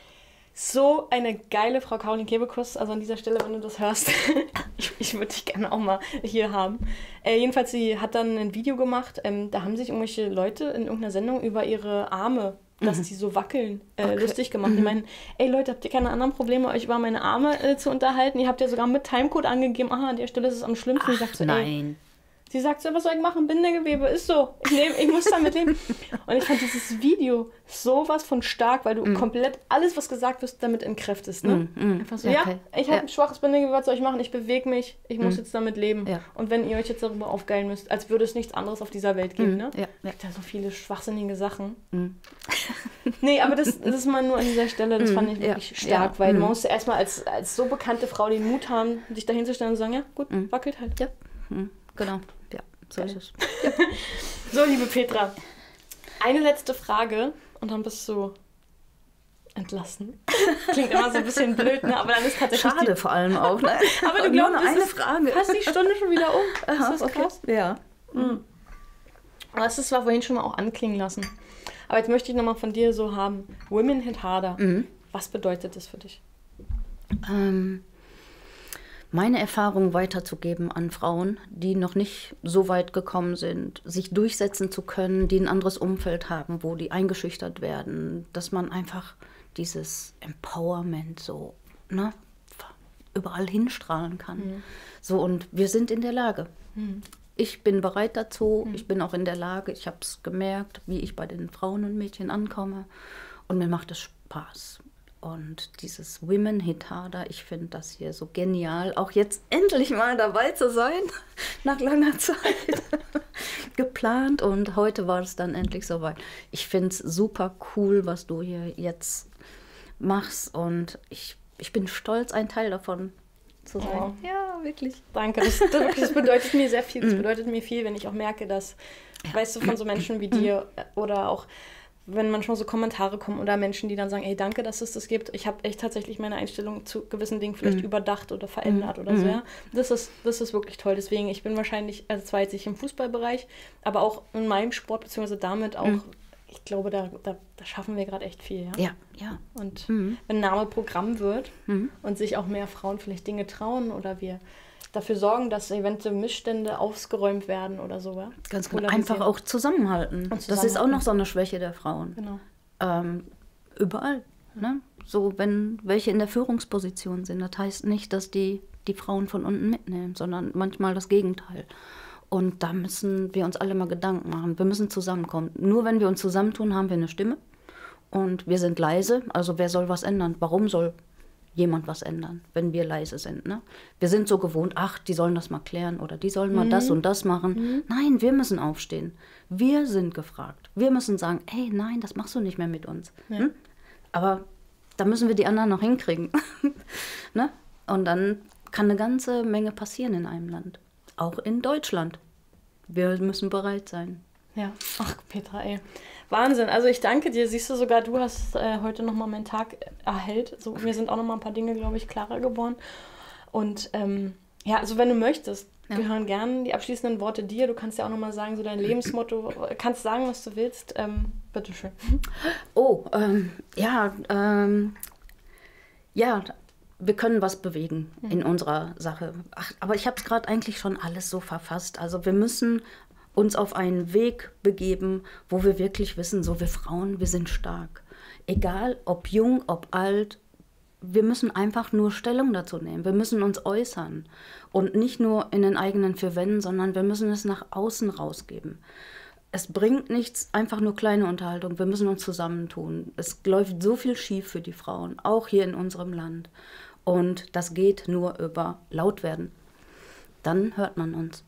so eine geile Frau Caroline Kebekus, also an dieser Stelle, wenn du das hörst, ich, ich würde dich gerne auch mal hier haben. Äh, jedenfalls, sie hat dann ein Video gemacht, ähm, da haben sich irgendwelche Leute in irgendeiner Sendung über ihre Arme, dass mhm. die so wackeln, äh, okay. lustig gemacht. Mhm. Die meinen, ey Leute, habt ihr keine anderen Probleme, euch über meine Arme äh, zu unterhalten? Ihr habt ja sogar mit Timecode angegeben, aha, an der Stelle ist es am schlimmsten. Ach, ich sag so, nein. Ey, sie sagt so, was soll ich machen? Bindegewebe, ist so. Ich, nehm, ich muss damit leben. Und ich fand dieses Video sowas von stark, weil du mm. komplett alles, was gesagt wird, damit entkräftest. Ne? Mm, mm. Einfach so, ja, okay. ja ich habe ja. ein schwaches Bindegewebe, was soll ich machen? Ich bewege mich, ich muss mm. jetzt damit leben. Ja. Und wenn ihr euch jetzt darüber aufgeilen müsst, als würde es nichts anderes auf dieser Welt geben. Mm. Ne? Ja. Ja. Da so viele schwachsinnige Sachen. Mm. Nee, aber das, das ist mal nur an dieser Stelle, das mm. fand ich wirklich ja. stark, ja. weil mm. man musste erstmal als, als so bekannte Frau den Mut haben, dich da hinzustellen und sagen, ja gut, mm. wackelt halt. Ja, mm. genau. Ja, so ist es. Ja. So, liebe Petra, eine letzte Frage und dann bist du entlassen. Klingt immer so ein bisschen blöd, ne? Aber dann ist tatsächlich schade die... vor allem auch. Ne? Aber du glaubst, eine ist Frage. Fast die Stunde schon wieder um. Aha, ist das okay. krass? Ja. Mhm. Aber das ist zwar vorhin schon mal auch anklingen lassen. Aber jetzt möchte ich nochmal von dir so haben, Women Hit Harder. Mhm. Was bedeutet das für dich? Ähm... meine Erfahrung weiterzugeben an Frauen, die noch nicht so weit gekommen sind, sich durchsetzen zu können, die ein anderes Umfeld haben, wo die eingeschüchtert werden, dass man einfach dieses Empowerment so, ne, überall hinstrahlen kann. Mhm. So, und wir sind in der Lage. Mhm. Ich bin bereit dazu, mhm. ich bin auch in der Lage, ich habe es gemerkt, wie ich bei den Frauen und Mädchen ankomme und mir macht es Spaß. Und dieses Women Hit Harder, ich finde das hier so genial, auch jetzt endlich mal dabei zu sein, nach langer Zeit geplant und heute war es dann endlich soweit. Ich finde es super cool, was du hier jetzt machst und ich, ich bin stolz, ein Teil davon zu sein. Oh. Ja, wirklich. Danke, das, das, das bedeutet mir sehr viel, das bedeutet mir viel, wenn ich auch merke, dass, ja. weißt du, von so Menschen wie dir oder auch wenn manchmal so Kommentare kommen oder Menschen, die dann sagen, ey, danke, dass es das gibt. Ich habe echt tatsächlich meine Einstellung zu gewissen Dingen vielleicht mm. überdacht oder verändert mm. oder so. Ja? Das ist, das ist wirklich toll. Deswegen, ich bin wahrscheinlich, also zwar jetzt nicht im Fußballbereich, aber auch in meinem Sport, beziehungsweise damit auch, mm. ich glaube, da, da, da schaffen wir gerade echt viel. Ja, ja. ja. Und mm. wenn Name Programm wird mm. und sich auch mehr Frauen vielleicht Dinge trauen oder wir dafür sorgen, dass eventuell Missstände ausgeräumt werden oder so. Ja? Ganz genau. Einfach auch zusammenhalten. zusammenhalten. Das ist auch noch so eine Schwäche der Frauen. Genau. Ähm, überall. Ja. Ne? So, wenn welche in der Führungsposition sind, das heißt nicht, dass die die Frauen von unten mitnehmen, sondern manchmal das Gegenteil. Und da müssen wir uns alle mal Gedanken machen. Wir müssen zusammenkommen. Nur wenn wir uns zusammentun, haben wir eine Stimme. Und wir sind leise. Also wer soll was ändern? Warum soll jemand was ändern, wenn wir leise sind. Ne? Wir sind so gewohnt, ach, die sollen das mal klären oder die sollen mal mhm. das und das machen. Mhm. Nein, wir müssen aufstehen. Wir sind gefragt. Wir müssen sagen, hey, nein, das machst du nicht mehr mit uns. Ja. Hm? Aber da müssen wir die anderen noch hinkriegen. Ne? Und dann kann eine ganze Menge passieren in einem Land. Auch in Deutschland. Wir müssen bereit sein. Ja, ach Petra, ey. Wahnsinn, also ich danke dir. Siehst du, sogar du hast äh, heute nochmal meinen Tag erhellt. So, mir sind auch nochmal ein paar Dinge, glaube ich, klarer geworden. Und ähm, ja, also wenn du möchtest, ja. gehören gerne die abschließenden Worte dir. Du kannst ja auch nochmal sagen, so dein Lebensmotto, kannst sagen, was du willst. Ähm, bitteschön. Oh, ähm, ja, ähm, ja, wir können was bewegen mhm. in unserer Sache. Ach, aber ich habe es gerade eigentlich schon alles so verfasst. Also wir müssen uns auf einen Weg begeben, wo wir wirklich wissen, so wir Frauen, wir sind stark. Egal, ob jung, ob alt, wir müssen einfach nur Stellung dazu nehmen. Wir müssen uns äußern und nicht nur in den eigenen vier Wänden, sondern wir müssen es nach außen rausgeben. Es bringt nichts, einfach nur kleine Unterhaltung. Wir müssen uns zusammentun. Es läuft so viel schief für die Frauen, auch hier in unserem Land. Und das geht nur über laut werden. Dann hört man uns.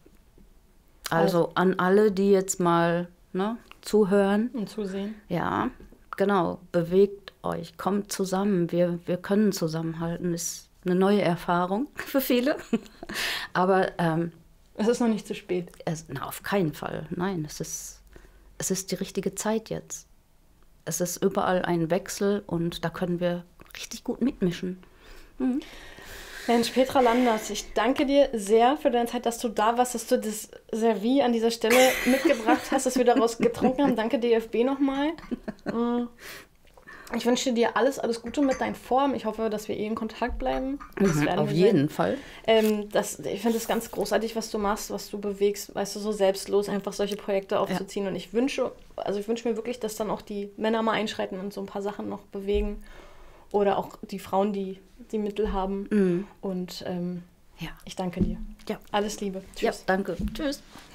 Also an alle, die jetzt mal ne, zuhören. Und zusehen. Ja, genau. Bewegt euch, kommt zusammen. Wir, wir können zusammenhalten. Ist eine neue Erfahrung für viele. Aber ähm, es ist noch nicht zu spät. Es, na, auf keinen Fall. Nein, es ist, es ist die richtige Zeit jetzt. Es ist überall ein Wechsel und da können wir richtig gut mitmischen. Mhm. Mensch, Petra Landers, ich danke dir sehr für deine Zeit, dass du da warst, dass du das Servie an dieser Stelle mitgebracht hast, dass wir daraus getrunken haben. Danke D F B nochmal. Ich wünsche dir alles, alles Gute mit deinen Vorhaben. Ich hoffe, dass wir eh in Kontakt bleiben. Das Mhm, werden auf wir jeden sehen. Fall. Ähm, das, ich finde es ganz großartig, was du machst, was du bewegst, weißt du, so selbstlos einfach solche Projekte aufzuziehen. Und ich wünsche, also ich wünsche mir wirklich, dass dann auch die Männer mal einschreiten und so ein paar Sachen noch bewegen. Oder auch die Frauen, die die Mittel haben. Mhm. Und ähm, Ja. ich danke dir. Ja. Alles Liebe. Ja, Tschüss. danke. Tschüss.